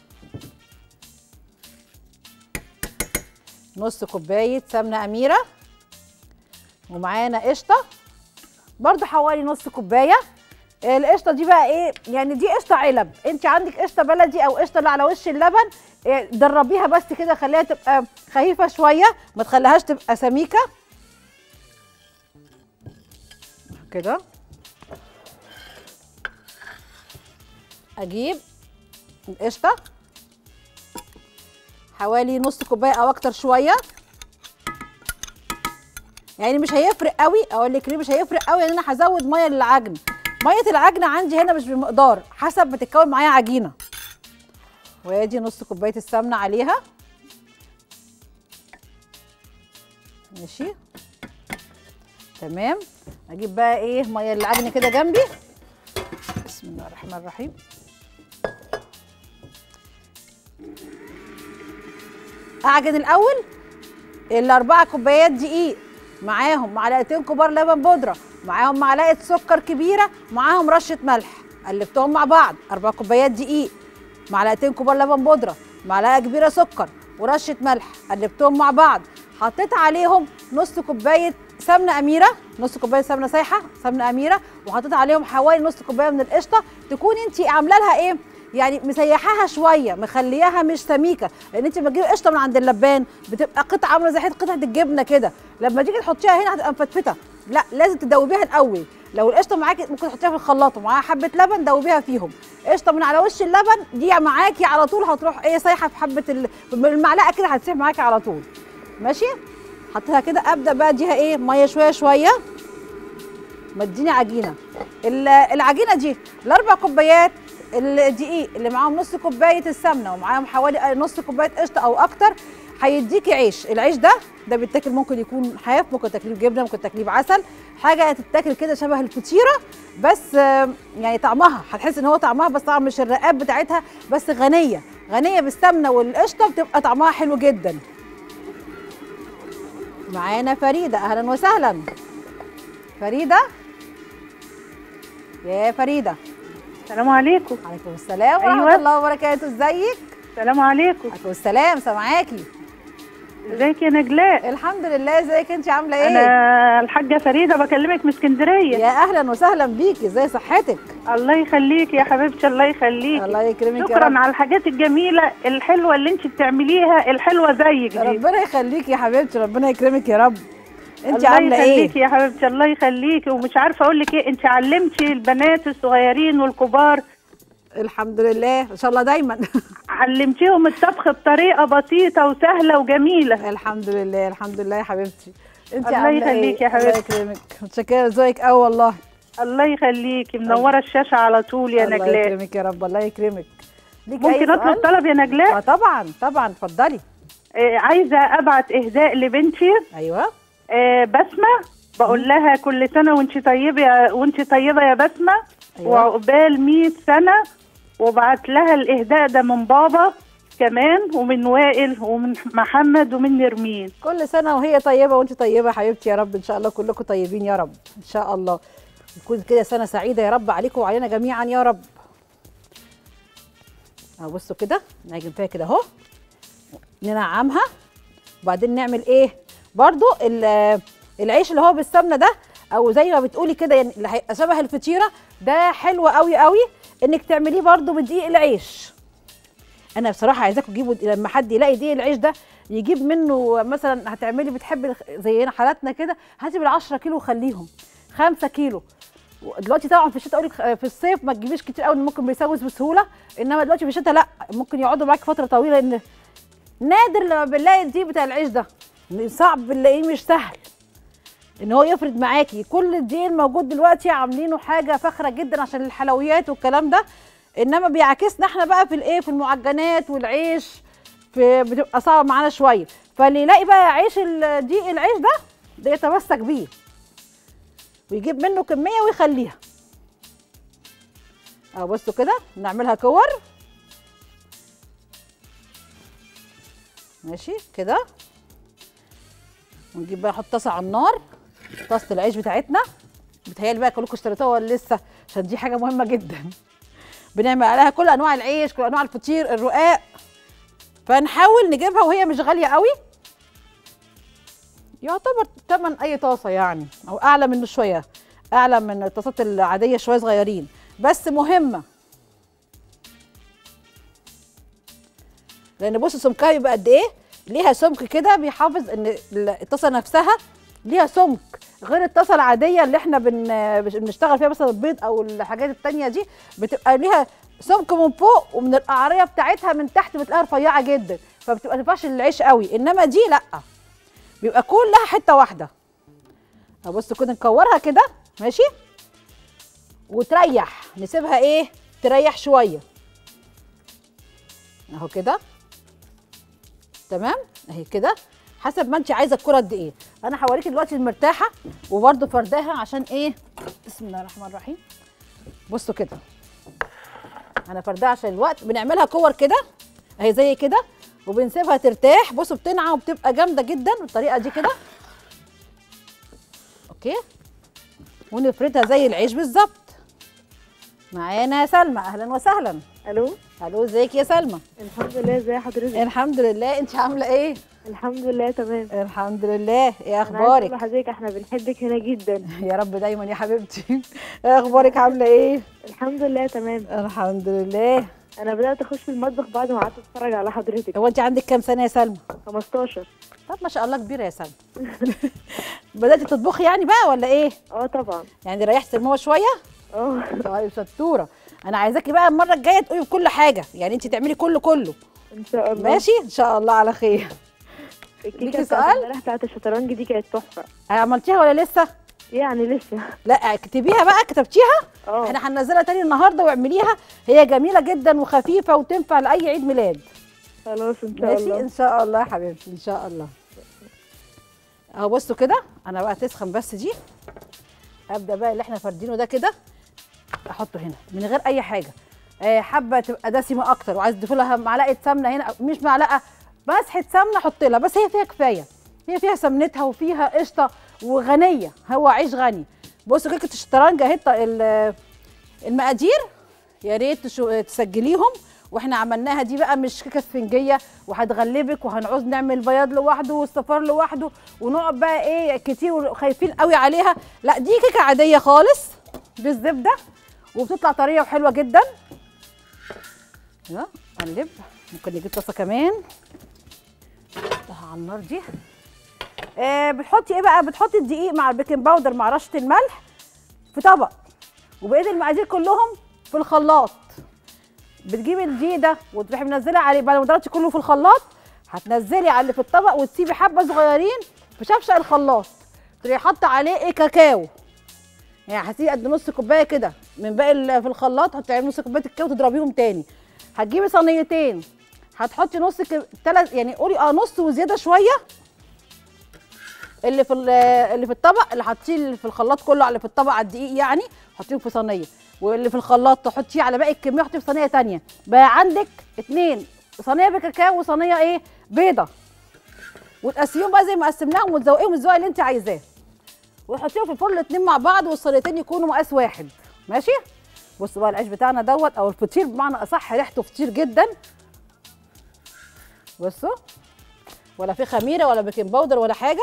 نص كوبايه سمنه اميره، ومعانا قشطه برضو حوالي نص كوبايه. القشطه دي بقى ايه؟ يعني دي قشطه علب، انت عندك قشطه بلدي او قشطه اللي على وش اللبن، إيه دربيها بس كده، خليها تبقى خفيفه شويه، ما تخليهاش تبقى سميكه كده. اجيب القشطه حوالي نص كوبايه او اكتر شويه، يعني مش هيفرق قوي. اقول لك ليه مش هيفرق قوي؟ لان انا هزود ميه للعجن. ميه العجن عندي هنا مش بمقدار، حسب ما تتكون معايا عجينه. وادي نص كوبايه السمنه عليها. ماشي تمام. اجيب بقى ايه ميه العجن كده جنبي. بسم الله الرحمن الرحيم. اعجن الاول الاربعه كوبايات دقيق، معاهم معلقتين كبار لبن بودره، معاهم معلقه سكر كبيره، معاهم رشه ملح. قلبتهم مع بعض. اربع كوبايات دقيق، معلقتين كبار لبن بودره، معلقه كبيره سكر، ورشه ملح. قلبتهم مع بعض. حطيت عليهم نص كوبايه سمنه اميره، نص كوبايه سمنه سايحه سمنه اميره، وحطيت عليهم حوالي نص كوبايه من القشطه. تكوني انت عامله لها ايه؟ يعني مسيحاها شويه، مخلياها مش سميكه، لان انت لما تجيبي قشطه من عند اللبان بتبقى قطعه عامله زي قطعه الجبنه كده، لما تيجي تحطيها هنا هتبقى مفتفته. لا لازم تدوبيها الاول. لو القشطه معاكي ممكن تحطيها في الخلاط ومعاها حبه لبن، دوبيها فيهم. قشطه من على وش اللبن دي معاكي على طول هتروح ايه سايحه في حبه ال... بالمعلقه كده هتسيح معاكي على طول. ماشي. حطيتها كده، ابدا بقى اديها ايه ميه شويه شويه. ما تديني عجينه. ال- العجينه دي الاربع كوبايات الدقيق اللي معاهم نص كوبايه السمنه ومعاهم حوالي نص كوبايه قشطه او اكتر، هيديكي عيش. العيش ده ده بيتاكل، ممكن يكون حاف، ممكن تاكليه بجبنه، ممكن تاكليه بعسل، حاجه تتاكل كده شبه الفطيره، بس آه، يعني طعمها هتحس ان هو طعمها بس طعم مش الرقاب بتاعتها، بس غنيه غنيه بالسمنه والقشطه، بتبقى طعمها حلو جدا. معانا فريده، اهلا وسهلا. فريده، يا فريده. السلام عليكم. عليكم السلام ورحمه أيوة. الله وبركاته. ازيك؟ السلام عليكم. عليكم السلام، سامعاكي. ازيك يا نجلاء؟ الحمد لله. ازيك انت، عامله ايه؟ انا الحاجه فريده بكلمك من اسكندريه. يا اهلا وسهلا بيكي، ازي صحتك؟ الله يخليكي يا حبيبتي، الله يخليكي. الله يكرمك يا شكرا رب. على الحاجات الجميله الحلوه اللي انت بتعمليها، الحلوه زيك دي. ربنا يخليكي يا حبيبتي، ربنا يكرمك يا رب. انت الله عامله ايه؟ يخليكي يا حبيبتي، الله يخليكي. ومش عارفه اقول لك ايه، انت علمتي البنات الصغيرين والكبار. الحمد لله، ان شاء الله دايما. علمتيهم الطبخ بطريقه بسيطه وسهله وجميله. الحمد لله، الحمد لله يا حبيبتي. انت الله عامله ايه؟ يخليكي يا حبيبتي. الله يكرمك، متشكره لذوقك قوي والله. الله يخليكي، منوره الشاشه على طول يا الله نجلاء. يكرمك يا رب، الله يكرمك. ليكي ممكن أي اطلب سؤال؟ طلب يا نجلاء؟ اه طبعا طبعا، اتفضلي. آه، عايزه ابعت اهداء لبنتي. ايوه. آه، بسمه، بقول لها كل سنه وانت طيبه يا وانت طيبه يا بسمه. أيوة. وعقبال مية سنه. وبعت لها الاهداء ده من بابا كمان، ومن وائل، ومن محمد، ومن نرمين. كل سنه وهي طيبه وانت طيبه يا حبيبتي يا رب، ان شاء الله كلكم طيبين يا رب ان شاء الله. تكون كده سنه سعيده يا رب عليكم وعلينا جميعا يا رب. اهو بصوا كده، نعجن فيها كده اهو، ننعمها، وبعدين نعمل ايه برضو ال- العيش اللي هو بالسمنه ده، او زي ما بتقولي كده يعني اللي هيبقى شبه الفطيره ده، حلو قوي قوي انك تعمليه برضو بدقيق العيش. انا بصراحه عايزاكم تجيبوا لما حد يلاقي دقيق العيش ده يجيب منه، مثلا هتعملي بتحبي الخ- زينا حالاتنا كده، هاتي بال عشرة كيلو وخليهم خمسة كيلو. دلوقتي طبعا في الشتاء، اقول لك في الصيف ما تجيبيش كتير قوي، ممكن بيسوس بسهوله، انما دلوقتي في الشتاء لا، ممكن يقعدوا معاكي فتره طويله، لان نادر لما بنلاقي الدقيق بتاع العيش ده، صعب بنلاقيه، مش سهل ان هو يفرد معاكي. كل الدقيق الموجود دلوقتي عاملينه حاجه فخره جدا عشان الحلويات والكلام ده، انما بيعكسنا احنا بقى في الايه، في المعجنات والعيش، في بتبقى صعبه معانا شويه. فاللي يلاقي بقى عيش الدقيق العيش ده ده يتمسك بيه ويجيب منه كميه ويخليها. اهو بصوا كده، نعملها كور ماشي كده، ونجيب بقى نحط طاسه على النار، طاسه العيش بتاعتنا. بتهيألي بقى كلكم اشتريتوها ولا لسه؟ عشان دي حاجه مهمه جدا. بنعمل عليها كل انواع العيش، كل انواع الفطير، الرقاق، فنحاول نجيبها وهي مش غاليه قوي، يعتبر تمن اي طاسه يعني، او اعلى منه شويه، اعلى من الطاسات العاديه شويه صغيرين، بس مهمه. لان بص سمكها يبقى قد ايه، ليها سمك كده بيحافظ ان الطاسه نفسها ليها سمك، غير الطاسه العاديه اللي احنا بن بنشتغل فيها مثلا البيض او الحاجات التانيه دي، بتبقى ليها سمك من فوق، ومن القعريه بتاعتها من تحت بتلاقيها رفيعه جدا، فبتبقى تنفعش للعيش قوي، انما دي لا، بيبقى كلها حته واحده. بصوا كده نكورها كده ماشي، وتريح، نسيبها ايه تريح شويه اهو كده، تمام اهي كده، حسب ما انت عايزه الكره قد ايه. انا هوريكي دلوقتي المرتاحه وبرده فرداها عشان ايه، بسم الله الرحمن الرحيم. بصوا كده، انا فرداها عشان الوقت. بنعملها كور كده اهي زي كده، وبنسيبها ترتاح. بصوا بتنعم وبتبقى جامده جدا بالطريقه دي كده، اوكي، ونفردها زي العيش بالظبط. معانا سلمى، اهلا وسهلا. الو. الو، ازيك يا سلمى؟ الحمد لله، ازي حضرتك؟ الحمد لله، انت عامله ايه؟ الحمد لله تمام. الحمد لله. ايه اخبارك؟ انا حضرتك احنا بنحبك هنا جدا. يا رب دايما يا حبيبتي. ايه اخبارك، عامله ايه؟ الحمد لله تمام. الحمد لله. انا بدات اخش المطبخ بعد ما قعدت اتفرج على حضرتك. هو انت عندك كام سنه يا سلمى؟ خمستاشر. طب ما شاء الله كبيره يا سلمى. بداتي تطبخي يعني بقى ولا ايه؟ اه طبعا. يعني ريحتي الماما شويه؟ اه. طيب شطوره. انا عايزاكي بقى المره الجايه تقولي بكل حاجه، يعني انت تعملي كله كله ان شاء الله. ماشي ان شاء الله على خير. الكيكه ليكي بتاعت سؤال؟ امبارح بتاعت الشطرنج دي كانت تحفه. عملتيها ولا لسه؟ يعني لسه. لا اكتبيها بقى، كتبتيها؟ اه احنا هننزلها تاني النهارده واعمليها، هي جميله جدا وخفيفه وتنفع لاي عيد ميلاد. خلاص ان شاء ماشي الله. ان شاء الله يا حبيبتي ان شاء الله. اهو بصوا كده، انا بقى تسخن بس دي، ابدا بقى اللي احنا فاردينه ده كده احطه هنا من غير اي حاجه. آه حابه تبقى دسمه اكتر وعايز تضيف لها معلقه سمنه هنا، مش معلقه، مسحه سمنه حط لها، بس هي فيها كفايه، هي فيها سمنتها وفيها قشطه وغنيه، هو عيش غني. بصوا كيكه الشطرنج اهي ال- المقادير يا ريت تشو- تسجليهم. واحنا عملناها دي بقى مش كيكه اسفنجيه وهتغلبك وهنعوز نعمل بياض لوحده والصفار لوحده ونقعد بقى ايه كتير وخايفين قوي عليها، لا دي كيكه عاديه خالص بالزبده وبتطلع طريه وحلوه جدا. يلا نقلب، ممكن نجيب طاسه كمان نحطها على النار دي. آه بتحطي ايه بقى؟ بتحطي الدقيق مع البيكنج باودر مع رشه الملح في طبق وبقيه المقادير كلهم في الخلاط. بتجيبي الدقيق ده وتروحي منزله عليه بعد ما ضربتي كله في الخلاط، هتنزلي على اللي في الطبق وتسيبي حبه صغيرين في شفشق الخلاط، تروحي حاطه عليه ايه كاكاو، يعني هتسيبي قد نص كوبايه كده من باقي اللي في الخلاط، تحطي عليه نص كوبايه الكاكاو وتضربيهم تاني. هتجيبي صينيتين هتحطي نص ك... تلت يعني قولي اه نص وزياده شويه اللي في اللي في الطبق اللي حطيه اللي في الخلاط كله على اللي في الطبق على الدقيق يعني حطيهم في صينيه، واللي في الخلاط تحطيه على باقي الكميه حطيه في صينيه ثانيه، بقى عندك اتنين صينيه بكاكاو وصينيه ايه بيضه، وتقسميهم بقى زي ما قسمناهم وتزوقيهم الذوق اللي انت عايزاه وتحطيهم في الفرن الاثنين مع بعض والصينيتين يكونوا مقاس واحد. ماشي؟ بصوا بقى العيش بتاعنا دوت او الفطير بمعنى اصح ريحته فطير جدا. بصوا ولا في خميره ولا بيكنج باودر ولا حاجه.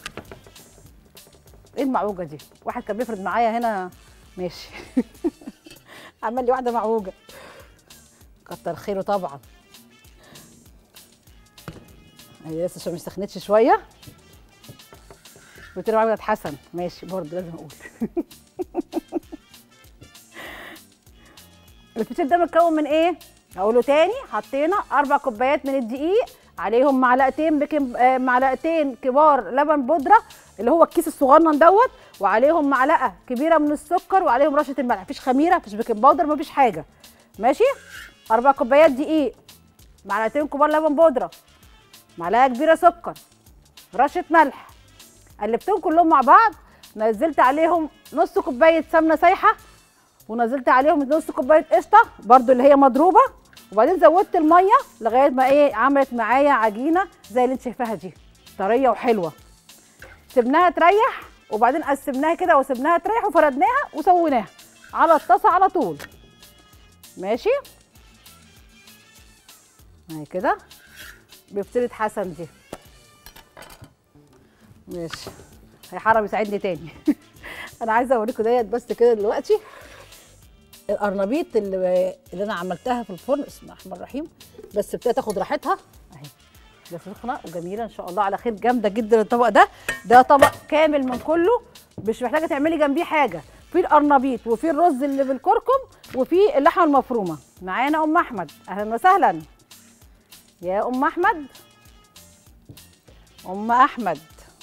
ايه المعوجه دي؟ واحد كان بيفرد معايا هنا ماشي عمل لي واحده معوجه كتر خيره طبعا. هي لسه ما سخنتش شويه. قلت له معوجه حسن ماشي برضه لازم اقول الفطير ده متكون من ايه؟ هقوله تاني، حطينا اربع كوبايات من الدقيق عليهم معلقتين بيكنج آه معلقتين كبار لبن بودره اللي هو الكيس الصغنن دوت، وعليهم معلقه كبيره من السكر وعليهم رشه الملح، مفيش خميره مفيش بيكنج باودر مفيش حاجه. ماشي؟ اربع كوبايات دقيق، معلقتين كبار لبن بودره، معلقه كبيره سكر، رشه ملح، قلبتهم كلهم مع بعض، نزلت عليهم نص كوبايه سمنه سايحه ونزلت عليهم نص كوبايه قشطه برده اللي هي مضروبه، وبعدين زودت الميه لغايه ما ايه عملت معايا عجينه زي اللي انت شايفاها دي طريه وحلوه. سبناها تريح وبعدين قسمناها كده وسبناها تريح وفردناها وسويناها على الطاسه على طول. ماشي؟ اهي كده بفطيره حسن دي. ماشي هي حرم يساعدني تاني انا عايزه اوريكم ديت بس كده دلوقتي القرنبيط اللي, اللي انا عملتها في الفرن. بسم الله الرحمن الرحيم، بس ابتدت تاخد راحتها اهي، ده سخنه وجميله ان شاء الله على خير. جامده جدا الطبق ده، ده طبق كامل من كله مش محتاجه تعملي جنبيه حاجه، في القرنبيط وفي الرز اللي بالكركم وفي اللحمه المفرومه. معانا ام احمد، اهلا وسهلا يا ام احمد. ام احمد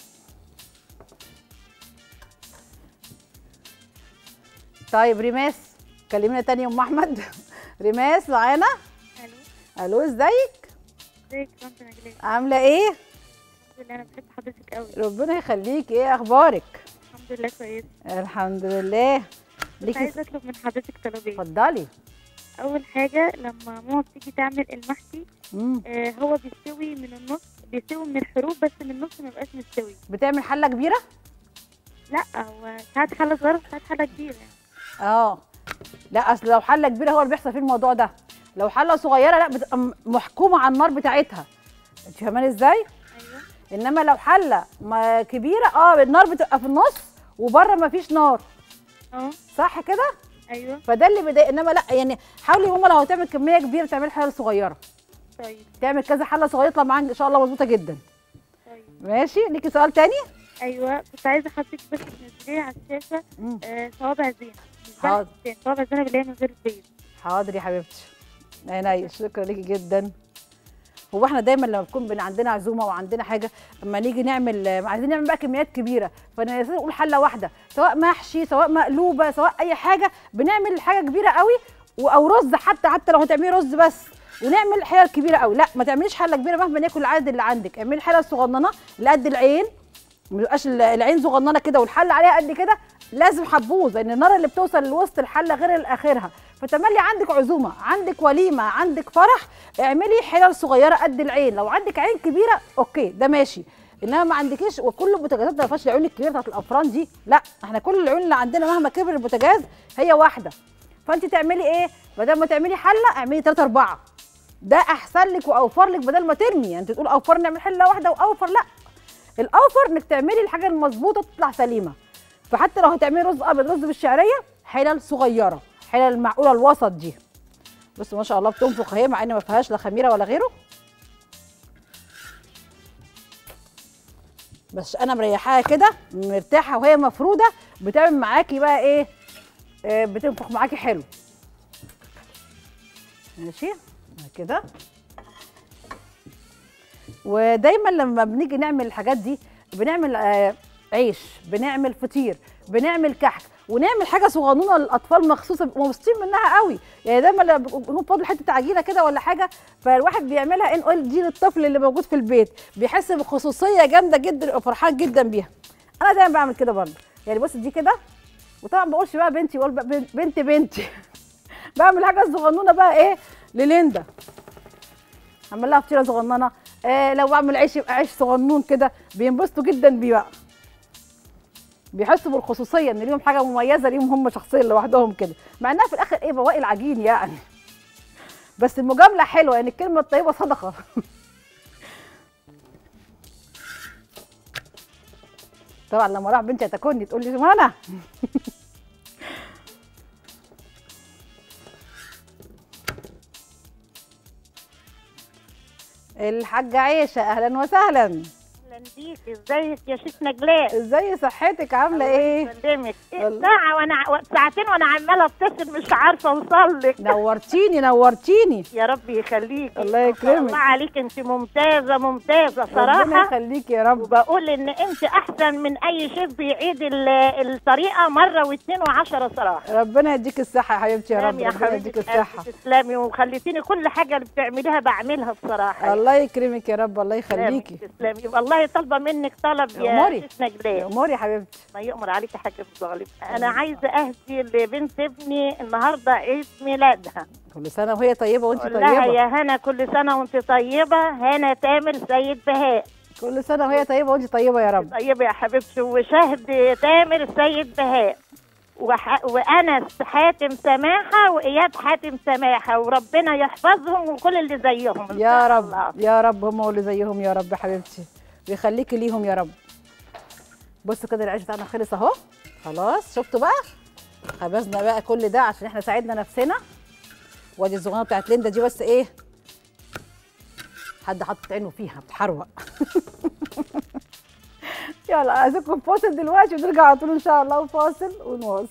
طيب ريماس كلمينا تاني يا ام احمد ريماس معانا. الو الو ازيك؟ ازيك يا طنط نجلاء؟ عامله ايه؟ الحمد لله انا بحب حضرتك قوي. ربنا يخليك، ايه اخبارك؟ الحمد لله كويس. الحمد لله. كنت ليكي عايزه اطلب من حضرتك طلبين. اتفضلي. اول حاجه لما ماما بتيجي تعمل المحشي امم آه هو بيستوي من النص، بيستوي من الحروف بس من النص ما بيبقاش مستوي. بتعمل حله كبيره؟ لا هو ساعات حله صغيره وساعات حله كبيره. اه لا اصل لو حله كبيره هو اللي بيحصل فيه الموضوع ده، لو حله صغيره لا بتبقى م- محكومه على النار بتاعتها. انت فاهماني ازاي؟ ايوه. انما لو حله ما كبيره اه النار بتبقى في النص وبره ما فيش نار. اه صح كده؟ ايوه. فده اللي بيضايق، انما لا يعني حاولي يا ماما لو هتعمل كميه كبيره تعمل حله صغيره. طيب. تعمل كذا حله صغيره يطلع معاك ان شاء الله مظبوطه جدا. طيب. ماشي، ليكي سؤال تاني؟ ايوه كنت عايزه حضرتك بس تنزلي على الشاشه آه صوابع زينه. حاضر. صوابع زينه اللي هي من غير بيض. حاضر يا حبيبتي. عينيا، شكرا ليكي جدا. هو احنا دايما لما بنكون بن عندنا عزومه وعندنا حاجه اما نيجي نعمل عايزين نعمل بقى كميات كبيره، فنقول حله واحده سواء محشي سواء مقلوبه سواء اي حاجه، بنعمل حاجه كبيره قوي او رز، حتى حتى لو هتعملي رز بس ونعمل حله كبيره قوي. لا ما تعمليش حله كبيره مهما ياكل العدد اللي عندك، اعملي حله صغننه لقد العين، ما يبقاش العين صغننه كده والحله عليها قد كده، لازم هتبوظ لان النار اللي بتوصل لوسط الحله غير لاخرها. فتملي عندك عزومه، عندك وليمه، عندك فرح، اعملي حلل صغيره قد العين. لو عندك عين كبيره اوكي ده ماشي، انما ما عندكيش وكل البوتاجازات ما فيهاش العيون الكبيره بتاعت الافران دي، لا احنا كل العيون اللي عندنا مهما كبر البوتاجاز هي واحده. فانت تعملي ايه؟ بدل ما تعملي حله اعملي ثلاثه اربعه، ده احسن لك واوفر لك بدل ما ترمي. يعني انت تقول اوفر نعمل حله واحده واوفر، لا الاوفر انك تعملي الحاجه المظبوطه تطلع سليمه. فحتى لو هتعملي رز ابيض رز بالشعريه حلل صغيره، حلل المعقوله الوسط دي. بصوا ما شاء الله بتنفخ اهي مع ان ما فيهاش لا خميره ولا غيره، بس انا مريحاها كده مرتاحه وهي مفروده، بتعمل معاكي بقى ايه؟ آه بتنفخ معاكي حلو. ماشي كده. ودايما لما بنيجي نعمل الحاجات دي بنعمل آه عيش، بنعمل فطير، بنعمل كحك، ونعمل حاجه صغنونه للاطفال مخصوصه بيبقوا مبسوطين منها قوي. يعني دايما لما بنكون فاضل حته عجينه كده ولا حاجه فالواحد بيعملها ان قول دي للطفل اللي موجود في البيت، بيحس بخصوصيه جامده جدا وفرحان جدا بيها. انا دايما بعمل كده برضه. يعني بص دي كده، وطبعا ما بقولش بقى بنتي بقول بنت بنتي بعمل حاجه صغنونه بقى ايه لليندا، اعمل لها فطيره صغننه. آه لو بعمل عيش يبقى عيش صغنون كده، بينبسطوا جدا بيه بقى، بيحسوا بالخصوصيه ان ليهم حاجه مميزه ليهم هم شخصيا لوحدهم كده، مع انها في الاخر ايه بواقي العجين يعني. بس المجامله حلوه يعني، الكلمه الطيبه صدقه. طبعا لما راح بنتي هتاكلني تقول لي ما انا الحاجه عيشه اهلا وسهلا. اهلا بيك، ازيك يا شيخ نجلاء؟ ازاي صحتك عامله ايه؟ يسلمك. ساعه وانا ساعتين وانا عماله اتصل مش عارفه اوصل لك. نورتيني نورتيني يا رب يخليك. الله يكرمك. الله عليك، انت ممتازه ممتازه صراحه. ربنا يخليك يا رب. وبقول ان انت احسن من اي شيف بيعيد الطريقه مره واثنين وعشره صراحه. ربنا يديك الصحه يا حبيبتي يا رب. يا ربنا يديك الصحه. تسلمي وخليتيني كل حاجه اللي بتعمليها بعملها بصراحه. الله يكرمك يا رب. الله يخليكي. تسلمي. والله طالبه منك طلب يا أموري. شيخ نجلاء. اموري يا حبيبتي. ما يؤمر عليك حاجه الظالم. انا عايزه اهدي لبنت ابني النهارده عيد ميلادها. كل سنه وهي طيبه وانت طيبه. لها يا هنا كل سنه وانت طيبه. هنا تامر سيد بهاء. كل سنه وهي طيبه وانت طيبه يا رب. طيبه يا حبيبتي. وشهد تامر سيد بهاء وح... وانس حاتم سماحه واياد حاتم سماحه، وربنا يحفظهم وكل اللي زيهم يا رب الله. يا رب هم واللي زيهم يا رب حبيبتي، ويخليكي ليهم يا رب. بصوا كده العيش بتاعنا خلص اهو خلاص. شفتوا بقى خبزنا بقى كل ده عشان احنا ساعدنا نفسنا. وادي الصغنونه بتاعت ليندا دي بس ايه حد حاطط عينه فيها بتحروق. يلا عايزكم فاصل دلوقتي ونرجع على طول ان شاء الله، وفاصل ونواصل.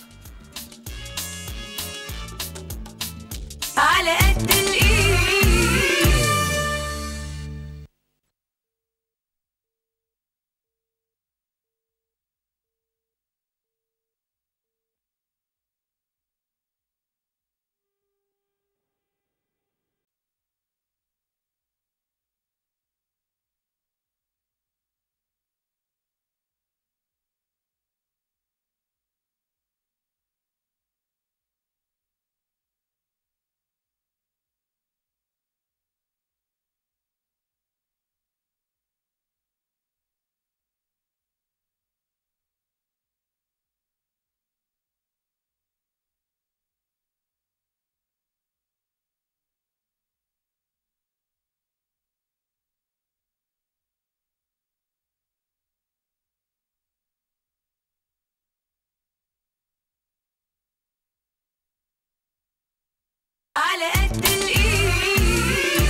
على قد الايد. على قد الايد.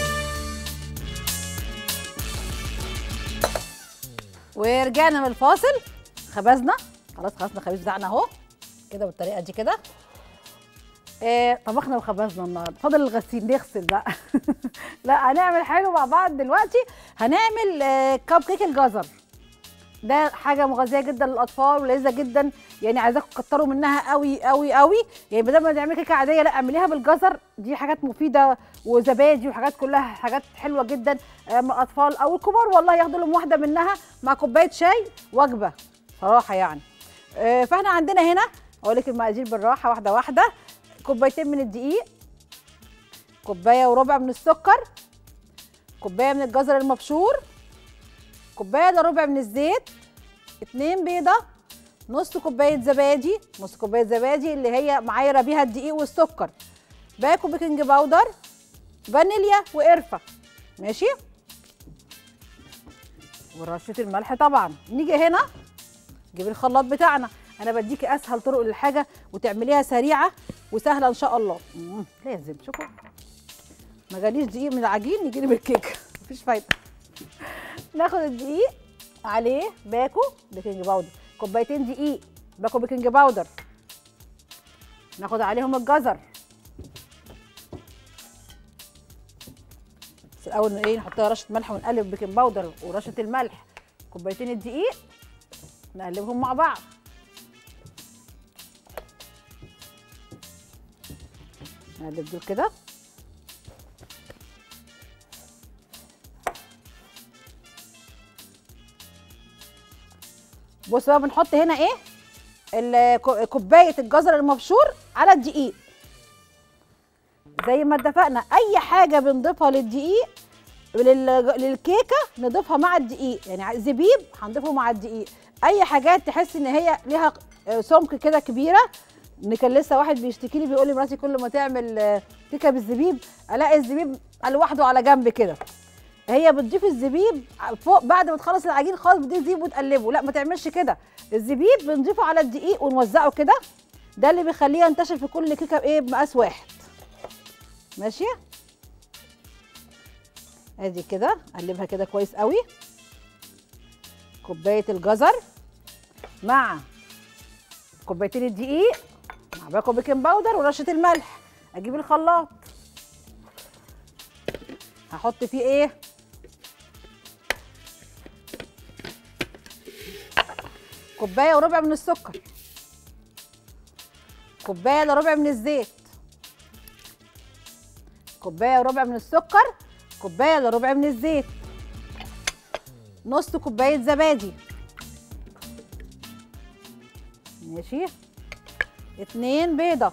ورجعنا من الفاصل. خبزنا خلاص، خلصنا الخبيز بتاعنا اهو كده بالطريقه دي كده. آه طبخنا وخبزنا النهارده، فاضل الغسيل نغسل بقى. لا هنعمل حلو مع بعض دلوقتي. هنعمل آه كب كيك الجزر. ده حاجه مغذيه جدا للاطفال ولذيذه جدا، يعني عايزاكم تكتروا منها قوي قوي قوي. يعني بدل ما تعملي كيكه عاديه لا اعمليها بالجزر، دي حاجات مفيده وزبادي وحاجات كلها حاجات حلوه جدا مع الاطفال او الكبار، والله ياخدوا لهم واحده منها مع كوبايه شاي، وجبه صراحه يعني. فاحنا عندنا هنا اقول لك المقادير بالراحه واحده واحده. كوبايتين من الدقيق، كوبايه وربع من السكر، كوبايه من الجزر المبشور، كوبايه الا ربع من الزيت، اتنين بيضه، نص كوبايه زبادي، نص كوبايه زبادي اللي هي معايره بيها الدقيق والسكر، باكو بيكنج باودر، فانيليا وقرفه. ماشي، ورشه الملح طبعا. نيجي هنا نجيب الخلاط بتاعنا. انا بديكي اسهل طرق للحاجه وتعمليها سريعه وسهله ان شاء الله. مم. لازم شوفوا ما جاليش دقيق من العجين يجي لي من الكيكه، مفيش فايده. ناخد الدقيق عليه باكو بيكنج باودر، كوبايتين دقيق باكو بيكنج باودر، ناخد عليهم الجزر. بس الاول ايه نحطها رشه ملح ونقلب بيكنج باودر ورشه الملح، كوبايتين الدقيق نقلبهم مع بعض. نقلب دول كده. بص بقى بنحط هنا ايه كوبايه الجزر المبشور على الدقيق زي ما اتفقنا. اي حاجه بنضيفها للدقيق للكيكه نضيفها مع الدقيق، يعني زبيب هنضيفه مع الدقيق. اي حاجات تحس ان هي ليها سمك كده كبيره. ان كان لسه واحد بيشتكي لي بيقول لي مراتي كل ما تعمل كيكه بالزبيب الاقي الزبيب لوحده على جنب كده. هي بتضيف الزبيب فوق بعد ما تخلص العجين خالص، بتضيف زبيب وتقلبه. لا ما تعملش كده، الزبيب بنضيفه على الدقيق ونوزعه كده، ده اللي بيخليه ينتشر في كل كيكه بايه بمقاس واحد. ماشي، ادي كده اقلبها كده كويس قوي. كوبايه الجزر مع كوبايتين الدقيق مع باكو بيكنج باودر ورشه الملح. اجيب الخلاط هحط فيه ايه كوبايه وربع من السكر، كوبايه الا ربع من الزيت، كوبايه وربع من السكر، كوبايه الا ربع من الزيت، نص كوبايه زبادي. ماشي، اتنين بيضه،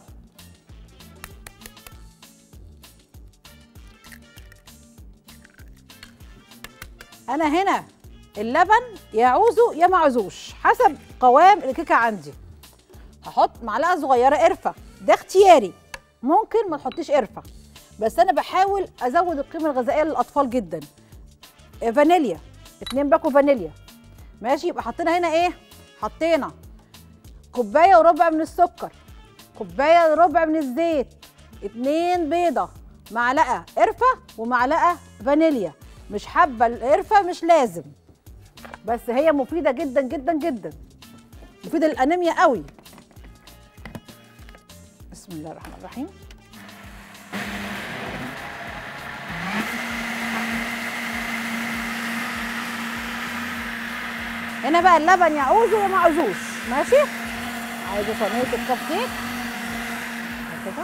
انا هنا اللبن يعوزه يا معوزوش حسب قوام الكيكه عندي. هحط معلقه صغيره قرفه، ده اختياري، ممكن ما تحطيش قرفه بس انا بحاول ازود القيمه الغذائيه للاطفال جدا. فانيليا، اتنين باكو فانيليا. ماشي، يبقى حطينا هنا ايه، حطينا كوبايه وربع من السكر، كوبايه وربع من الزيت، اتنين بيضه، معلقه قرفه ومعلقه فانيليا. مش حابه القرفه مش لازم، بس هي مفيده جدا جدا جدا، مفيده للانيميا قوي. بسم الله الرحمن الرحيم. هنا بقى اللبن يعوزه وما عوزوش. ماشي، عايزه صينيه الكب كيك كده.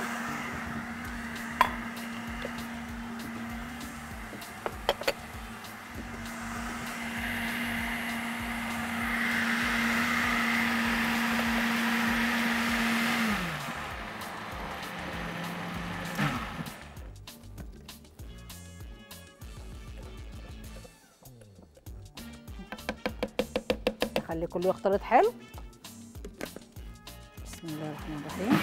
خلي كله يختلط حلو. بسم الله الرحمن الرحيم.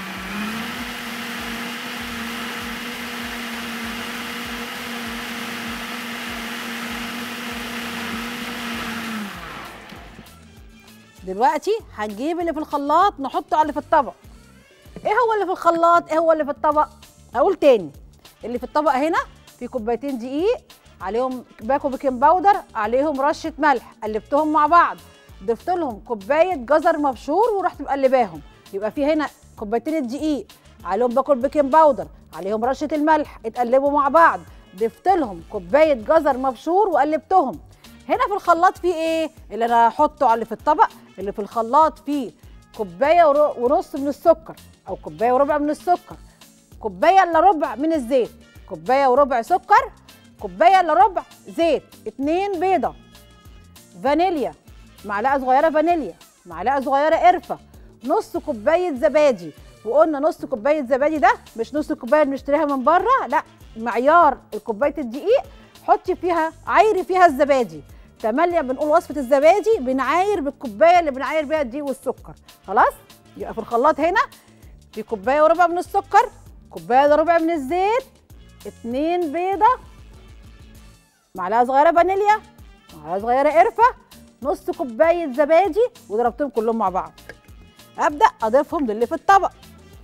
دلوقتي هنجيب اللي في الخلاط نحطه على اللي في الطبق. ايه هو اللي في الخلاط؟ ايه هو اللي في الطبق؟ اقول تاني، اللي في الطبق هنا في كوبايتين دقيق، عليهم باكو بيكنج باودر، عليهم رشه ملح، قلبتهم مع بعض، ضفت لهم كوبايه جزر مبشور ورحت مقلباهم. يبقى في هنا كوبايتين الدقيق عليهم باكل بيكنج باودر، عليهم رشه الملح، اتقلبوا مع بعض. ضفت لهم كوبايه جزر مبشور وقلبتهم. هنا في الخلاط فيه ايه اللي انا هحطه على اللي في الطبق؟ اللي في الخلاط فيه كوبايه ونص من السكر او كوبايه وربع من السكر، كوبايه الا ربع من الزيت، كوبايه وربع سكر، كوبايه الا ربع زيت، اتنين بيضه، فانيليا، معلقه صغيره فانيليا، معلقه صغيره قرفه، نص كوبايه زبادي. وقلنا نص كوبايه زبادي ده مش نص كوبايه اللي بنشتريها من بره، لا، معيار كوبايه الدقيق حطي فيها، عايري فيها الزبادي. تملي بنقول وصفه الزبادي بنعاير بالكوبايه اللي بنعاير بيها الدقيق والسكر. خلاص؟ يبقى في الخلاط هنا في كوبايه وربع من السكر، كوبايه الا ربع من الزيت، اتنين بيضه، معلقه صغيره فانيليا، معلقه صغيره قرفه، نص كوبايه زبادي، وضربتهم كلهم مع بعض. ابدا اضيفهم للي في الطبق،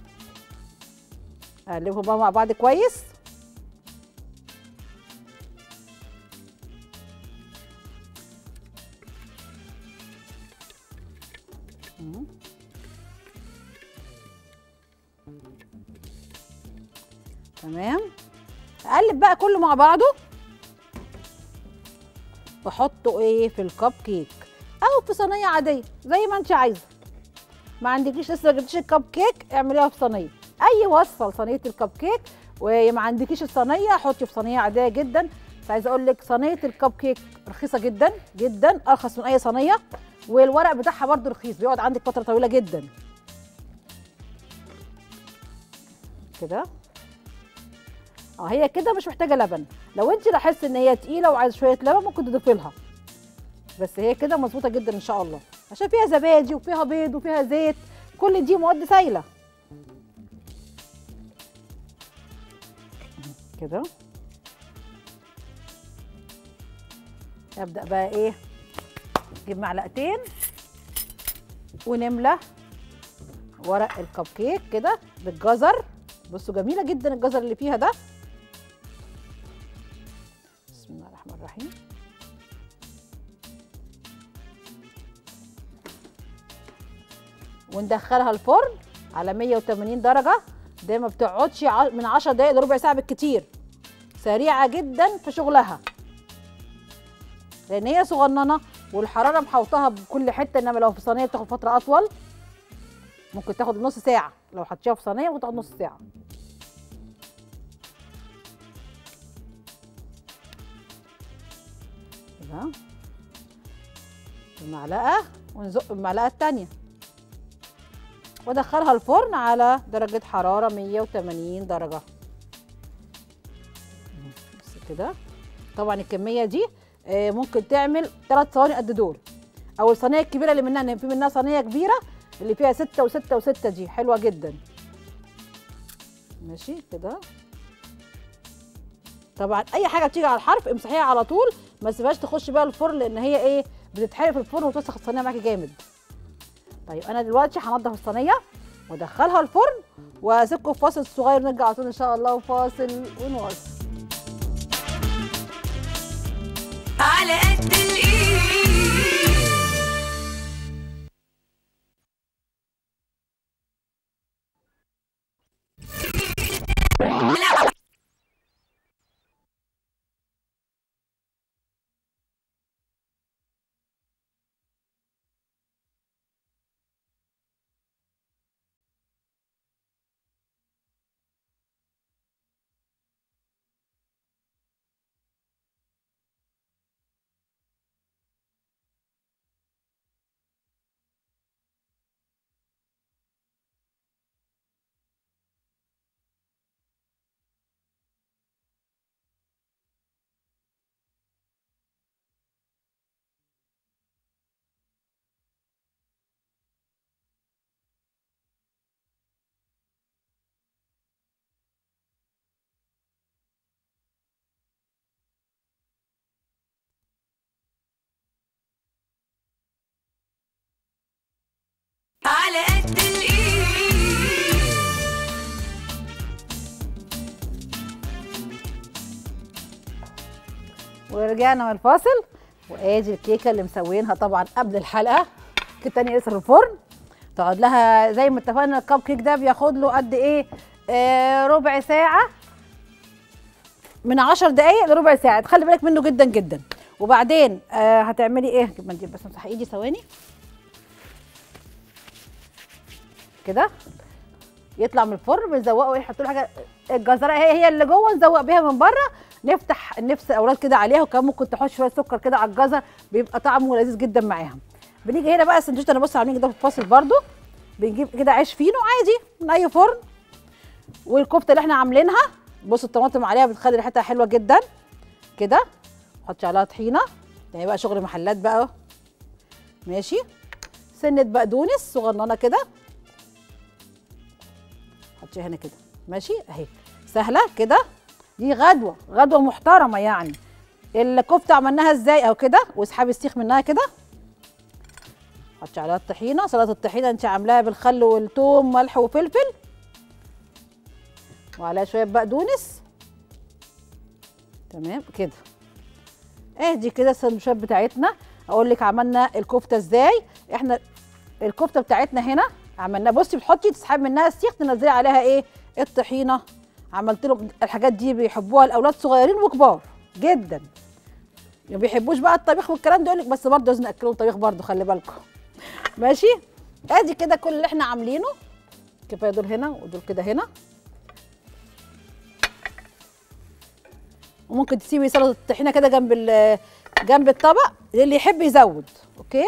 اقلبهم بقى مع بعض كويس. تمام. اقلب بقى كله مع بعضه واحطه ايه في الكب كيك او في صينيه عاديه زي ما انت عايزه. ما عندكيش لسه ما جبتيش الكب كيك، اعمليها في صينيه. اي وصفه لصينيه الكب كيك، وما عندكيش الصينيه حطي في صينيه عاديه جدا. بس عايزه اقول لك صينيه الكب كيك رخيصه جدا جدا، ارخص من اي صينيه، والورق بتاعها برده رخيص، بيقعد عندك فتره طويله جدا. كده اه هي كده مش محتاجه لبن. لو انت لاحظتي ان هي تقيله وعايزه شويه لبن ممكن تضيفي لها، بس هي كده مظبوطه جدا ان شاء الله، عشان فيها زبادي وفيها بيض وفيها زيت، كل دي مواد سايله. كده ابدا بقى ايه، نجيب معلقتين ونملى ورق الكب كيك كده بالجزر. بصوا جميله جدا الجزر اللي فيها ده. بسم الله الرحمن الرحيم. وندخلها الفرن على مية وتمانين درجه. ده ما بتقعدش من عشر دقايق لربع ساعه بالكتير، سريعه جدا في شغلها لان هي صغننه والحراره محوطاها بكل حته. انما لو في صينيه بتاخد فتره اطول، ممكن تاخد نص ساعه. لو حطيتيها في صينيه ممكن تاخد نص ساعه. كده بمعلقه ونزق بالمعلقه الثانيه وادخلها الفرن على درجه حراره مية وتمانين درجه. بس كده. طبعا الكميه دي ممكن تعمل ثلاث صواني قد دول، او الصينيه الكبيره اللي منها، في منها صينيه كبيره اللي فيها ستة وستة وستة، دي حلوه جدا. ماشي كده. طبعا اي حاجه بتيجي على الحرف امسحيها على طول، ما تسيبهاش تخش بقى الفرن لان هي ايه بتتحرق في الفرن وتوسخ الصينيه معاكي جامد. طيب انا دلوقتي هنضف الصينيه وادخلها الفرن واسيبكم في فاصل صغير، نرجع على طول ان شاء الله وفاصل ونواصل. على قد الايد. على قد الايد. ورجعنا من الفاصل، وادي الكيكه اللي مسوينها طبعا قبل الحلقه، الكيكه التانيه لسه في الفرن. تقعد لها زي ما اتفقنا. الكب كيك ده بياخد له قد ايه؟ آه ربع ساعه، من عشر دقايق لربع ساعه، تخلي بالك منه جدا جدا. وبعدين آه هتعملي ايه؟ منديل بس امسح ايدي ثواني كده. يطلع من الفرن بنزوقه ايه، نحط له حاجه الجزره هي هي اللي جوه، نزوق بيها من بره، نفتح نفس الاولاد كده عليها. وكمان ممكن تحط شويه سكر كده على الجزر، بيبقى طعمه لذيذ جدا معاهم. بنيجي هنا بقى السندوتش، انا بص عاملين كده في الفاصل برده، بنجيب كده عيش فينو عادي من اي فرن، والكفته اللي احنا عاملينها بص الطماطم عليها بتخلي ريحتها حلوه جدا كده. حطي عليها طحينه، يعني بقى شغل محلات بقى. ماشي، سنه بقدونس صغننه كده، حطيها هنا كده. ماشي اهي سهله كده. دي غدوه غدوه محترمه يعني. الكفته عملناها ازاي او كده، واسحبي السيخ منها كده. حطي عليها الطحينه، سلطه الطحينه انت عاملاها بالخل والثوم ملح وفلفل، وعليها شويه بقدونس. تمام كده. ادي كده السندوتشات بتاعتنا. اقول لك عملنا الكفته ازاي. احنا الكفته بتاعتنا هنا عملناها، بصي بتحطي تسحبي منها السيخ، تنزلي عليها ايه؟ الطحينه. عملت لهم الحاجات دي بيحبوها الاولاد صغيرين وكبار جدا. ما بيحبوش بقى الطبيخ والكلام ده، يقول لك بس برضه لازم ناكلهم طبيخ برضه، خلي بالكم. ماشي، ادي كده كل اللي احنا عاملينه. كفايه دول هنا ودول كده هنا. وممكن تسيبي سلطه الطحينه كده جنب جنب الطبق اللي يحب يزود. اوكي،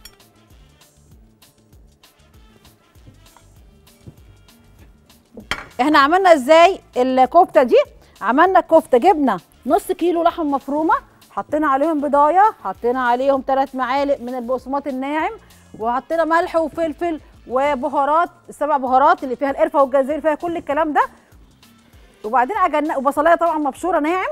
احنا عملنا ازاي الكفته دي؟ عملنا الكفته، جبنا نص كيلو لحمه مفرومه، حطينا عليهم بضايه، حطينا عليهم ثلاث معالق من البقسماط الناعم، وحطينا ملح وفلفل وبهارات، السبع بهارات اللي فيها القرفه والجنزبيل، فيها كل الكلام ده. وبعدين عجننا، وبصلايه طبعا مبشوره ناعم،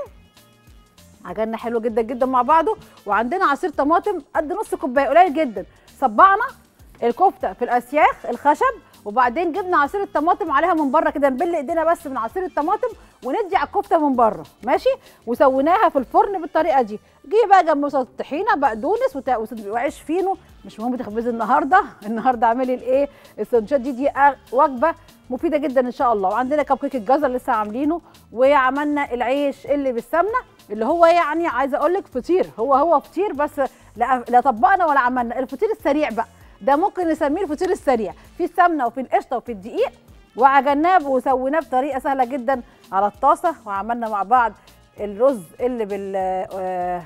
عجننا حلو جدا جدا مع بعضه. وعندنا عصير طماطم قد نص كوبايه، قليل جدا. صبعنا الكفته في الاسياخ الخشب، وبعدين جبنا عصير الطماطم عليها من بره كده، نبل ايدينا بس من عصير الطماطم وندي على الكفته من بره. ماشي، وسويناها في الفرن بالطريقه دي. جه بقى جنب سلطه الطحينه بقدونس وعيش فينو. مش مهم تخبزي النهارده، النهارده اعملي الايه؟ السندوتشات دي دي وجبه مفيده جدا ان شاء الله. وعندنا كب كيك الجزر لسه عاملينه، وعملنا العيش اللي بالسمنه اللي هو يعني عايزه اقول لك فطير، هو هو فطير بس لا, لا طبقنا ولا عملنا. الفطير السريع بقى ده ممكن نسميه الفطير السريع، في السمنه وفي القشطه وفي الدقيق، وعجناه وسويناه بطريقه سهله جدا على الطاسه. وعملنا مع بعض الرز اللي بال آه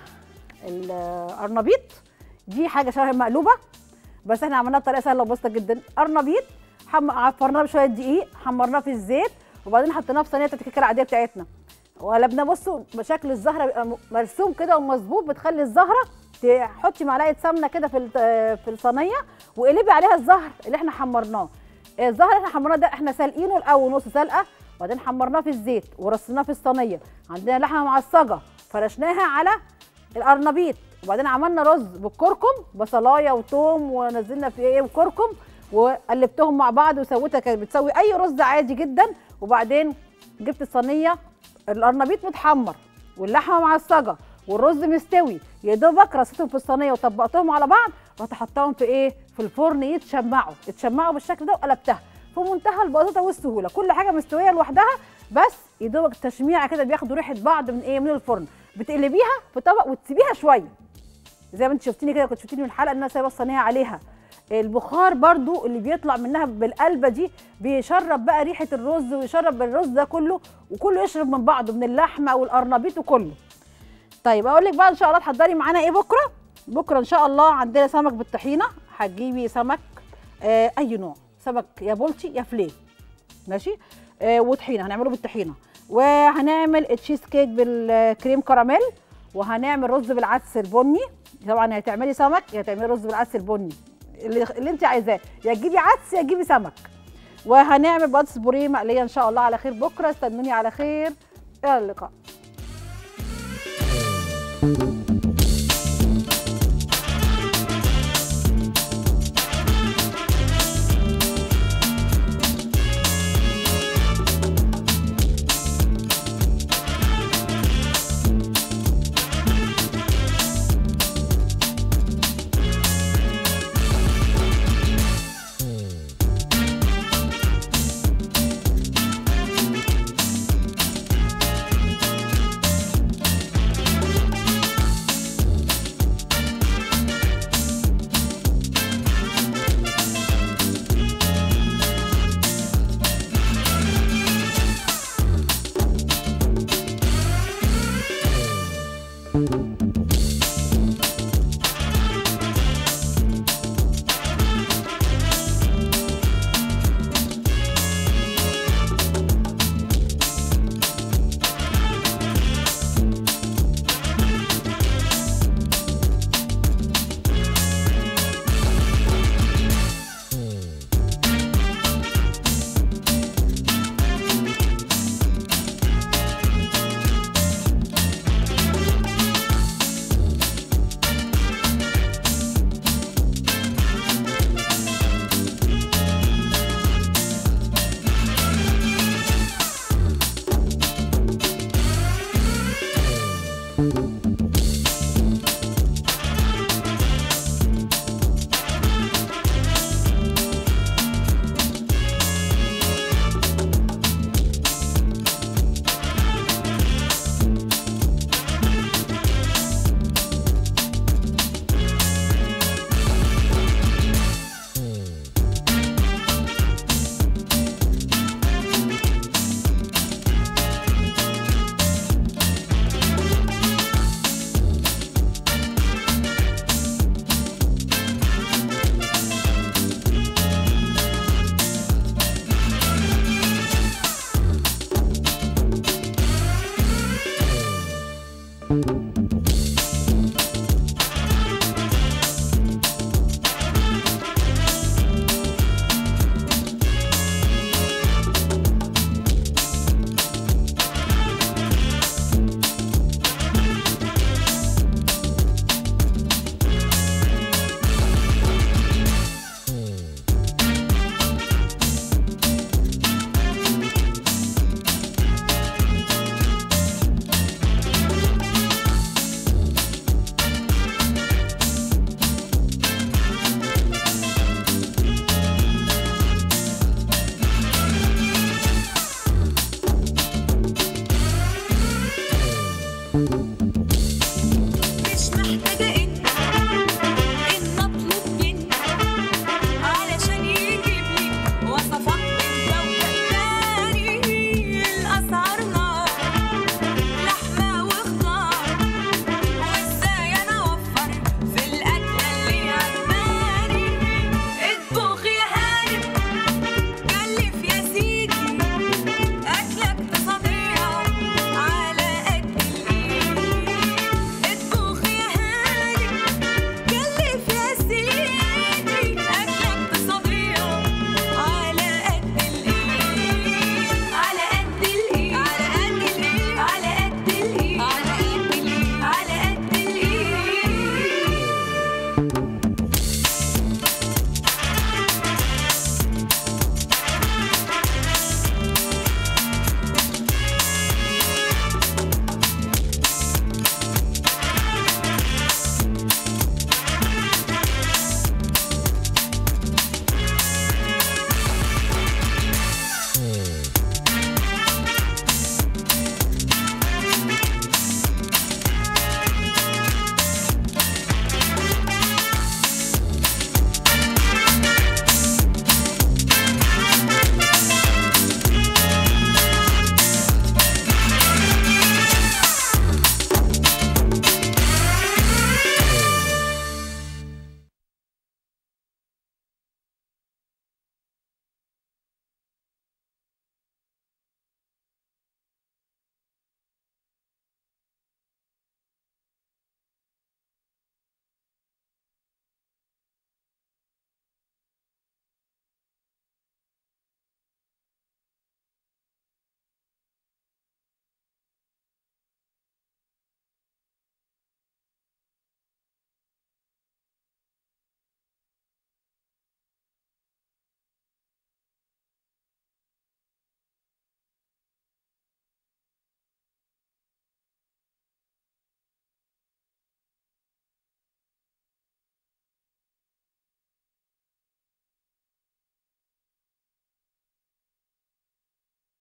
القرنبيط، دي حاجه شبه مقلوبه بس احنا عملناها بطريقه سهله وبسيطه جدا. قرنبيط عفرناه بشويه دقيق، حمرناه في الزيت، وبعدين حطيناه في صينيه الكيكه العاديه بتاعتنا، وقلبناه. بصوا بشكل الزهره بيبقى مرسوم كده ومظبوط، بتخلي الزهره تحطي معلقه سمنه كده في في الصينيه وقلبي عليها الزهر اللي احنا حمرناه. الزهر اللي احنا حمرناه ده احنا سالقينه الاول نص سلقه، وبعدين حمرناه في الزيت ورصيناه في الصينيه. عندنا لحمه معصجه فرشناها على القرنبيط، وبعدين عملنا رز بالكركم، بصلايه وثوم ونزلنا في ايه وكركم، وقلبتهم مع بعض وسويتها كانت بتسوي اي رز عادي جدا. وبعدين جبت الصينيه، القرنبيط متحمر واللحمه معصجه والرز مستوي، يا دوبك رصيتهم في الصينيه وطبقتهم على بعض، وهتحطهم في ايه؟ في الفرن يتشمعوا، يتشمعوا بالشكل ده، وقلبتها في منتهى البساطه والسهوله. كل حاجه مستويه لوحدها، بس يا دوبك تشميعه كده بياخدوا ريحه بعض من ايه؟ من الفرن. بتقلبيها في طبق وتسيبيها شويه زي ما انت شفتيني كده، كنت شفتيني من الحلقه ان انا سايبه الصينيه عليها. البخار برضو اللي بيطلع منها بالقلبه دي بيشرب بقى ريحه الرز، ويشرب الرز ده كله، وكله يشرب من بعضه، من اللحمه والقرنبيط وكله. طيب اقول لك بقى ان شاء الله تحضري معانا ايه بكره. بكره ان شاء الله عندنا سمك بالطحينه. هتجيبي سمك آه اي نوع، سمك يا بولتي يا فليه، ماشي، آه وطحينه، هنعمله بالطحينه. وهنعمل تشيز كيك بالكريم كراميل، وهنعمل رز بالعدس البني. طبعا هتعملي سمك يا هتعملي رز بالعدس البني، اللي, اللي انت عايزاه، يا تجيبي عدس يا تجيبي سمك. وهنعمل بطاطس بوريه مقليه ان شاء الله على خير بكره. استنوني على خير، الى اللقاء.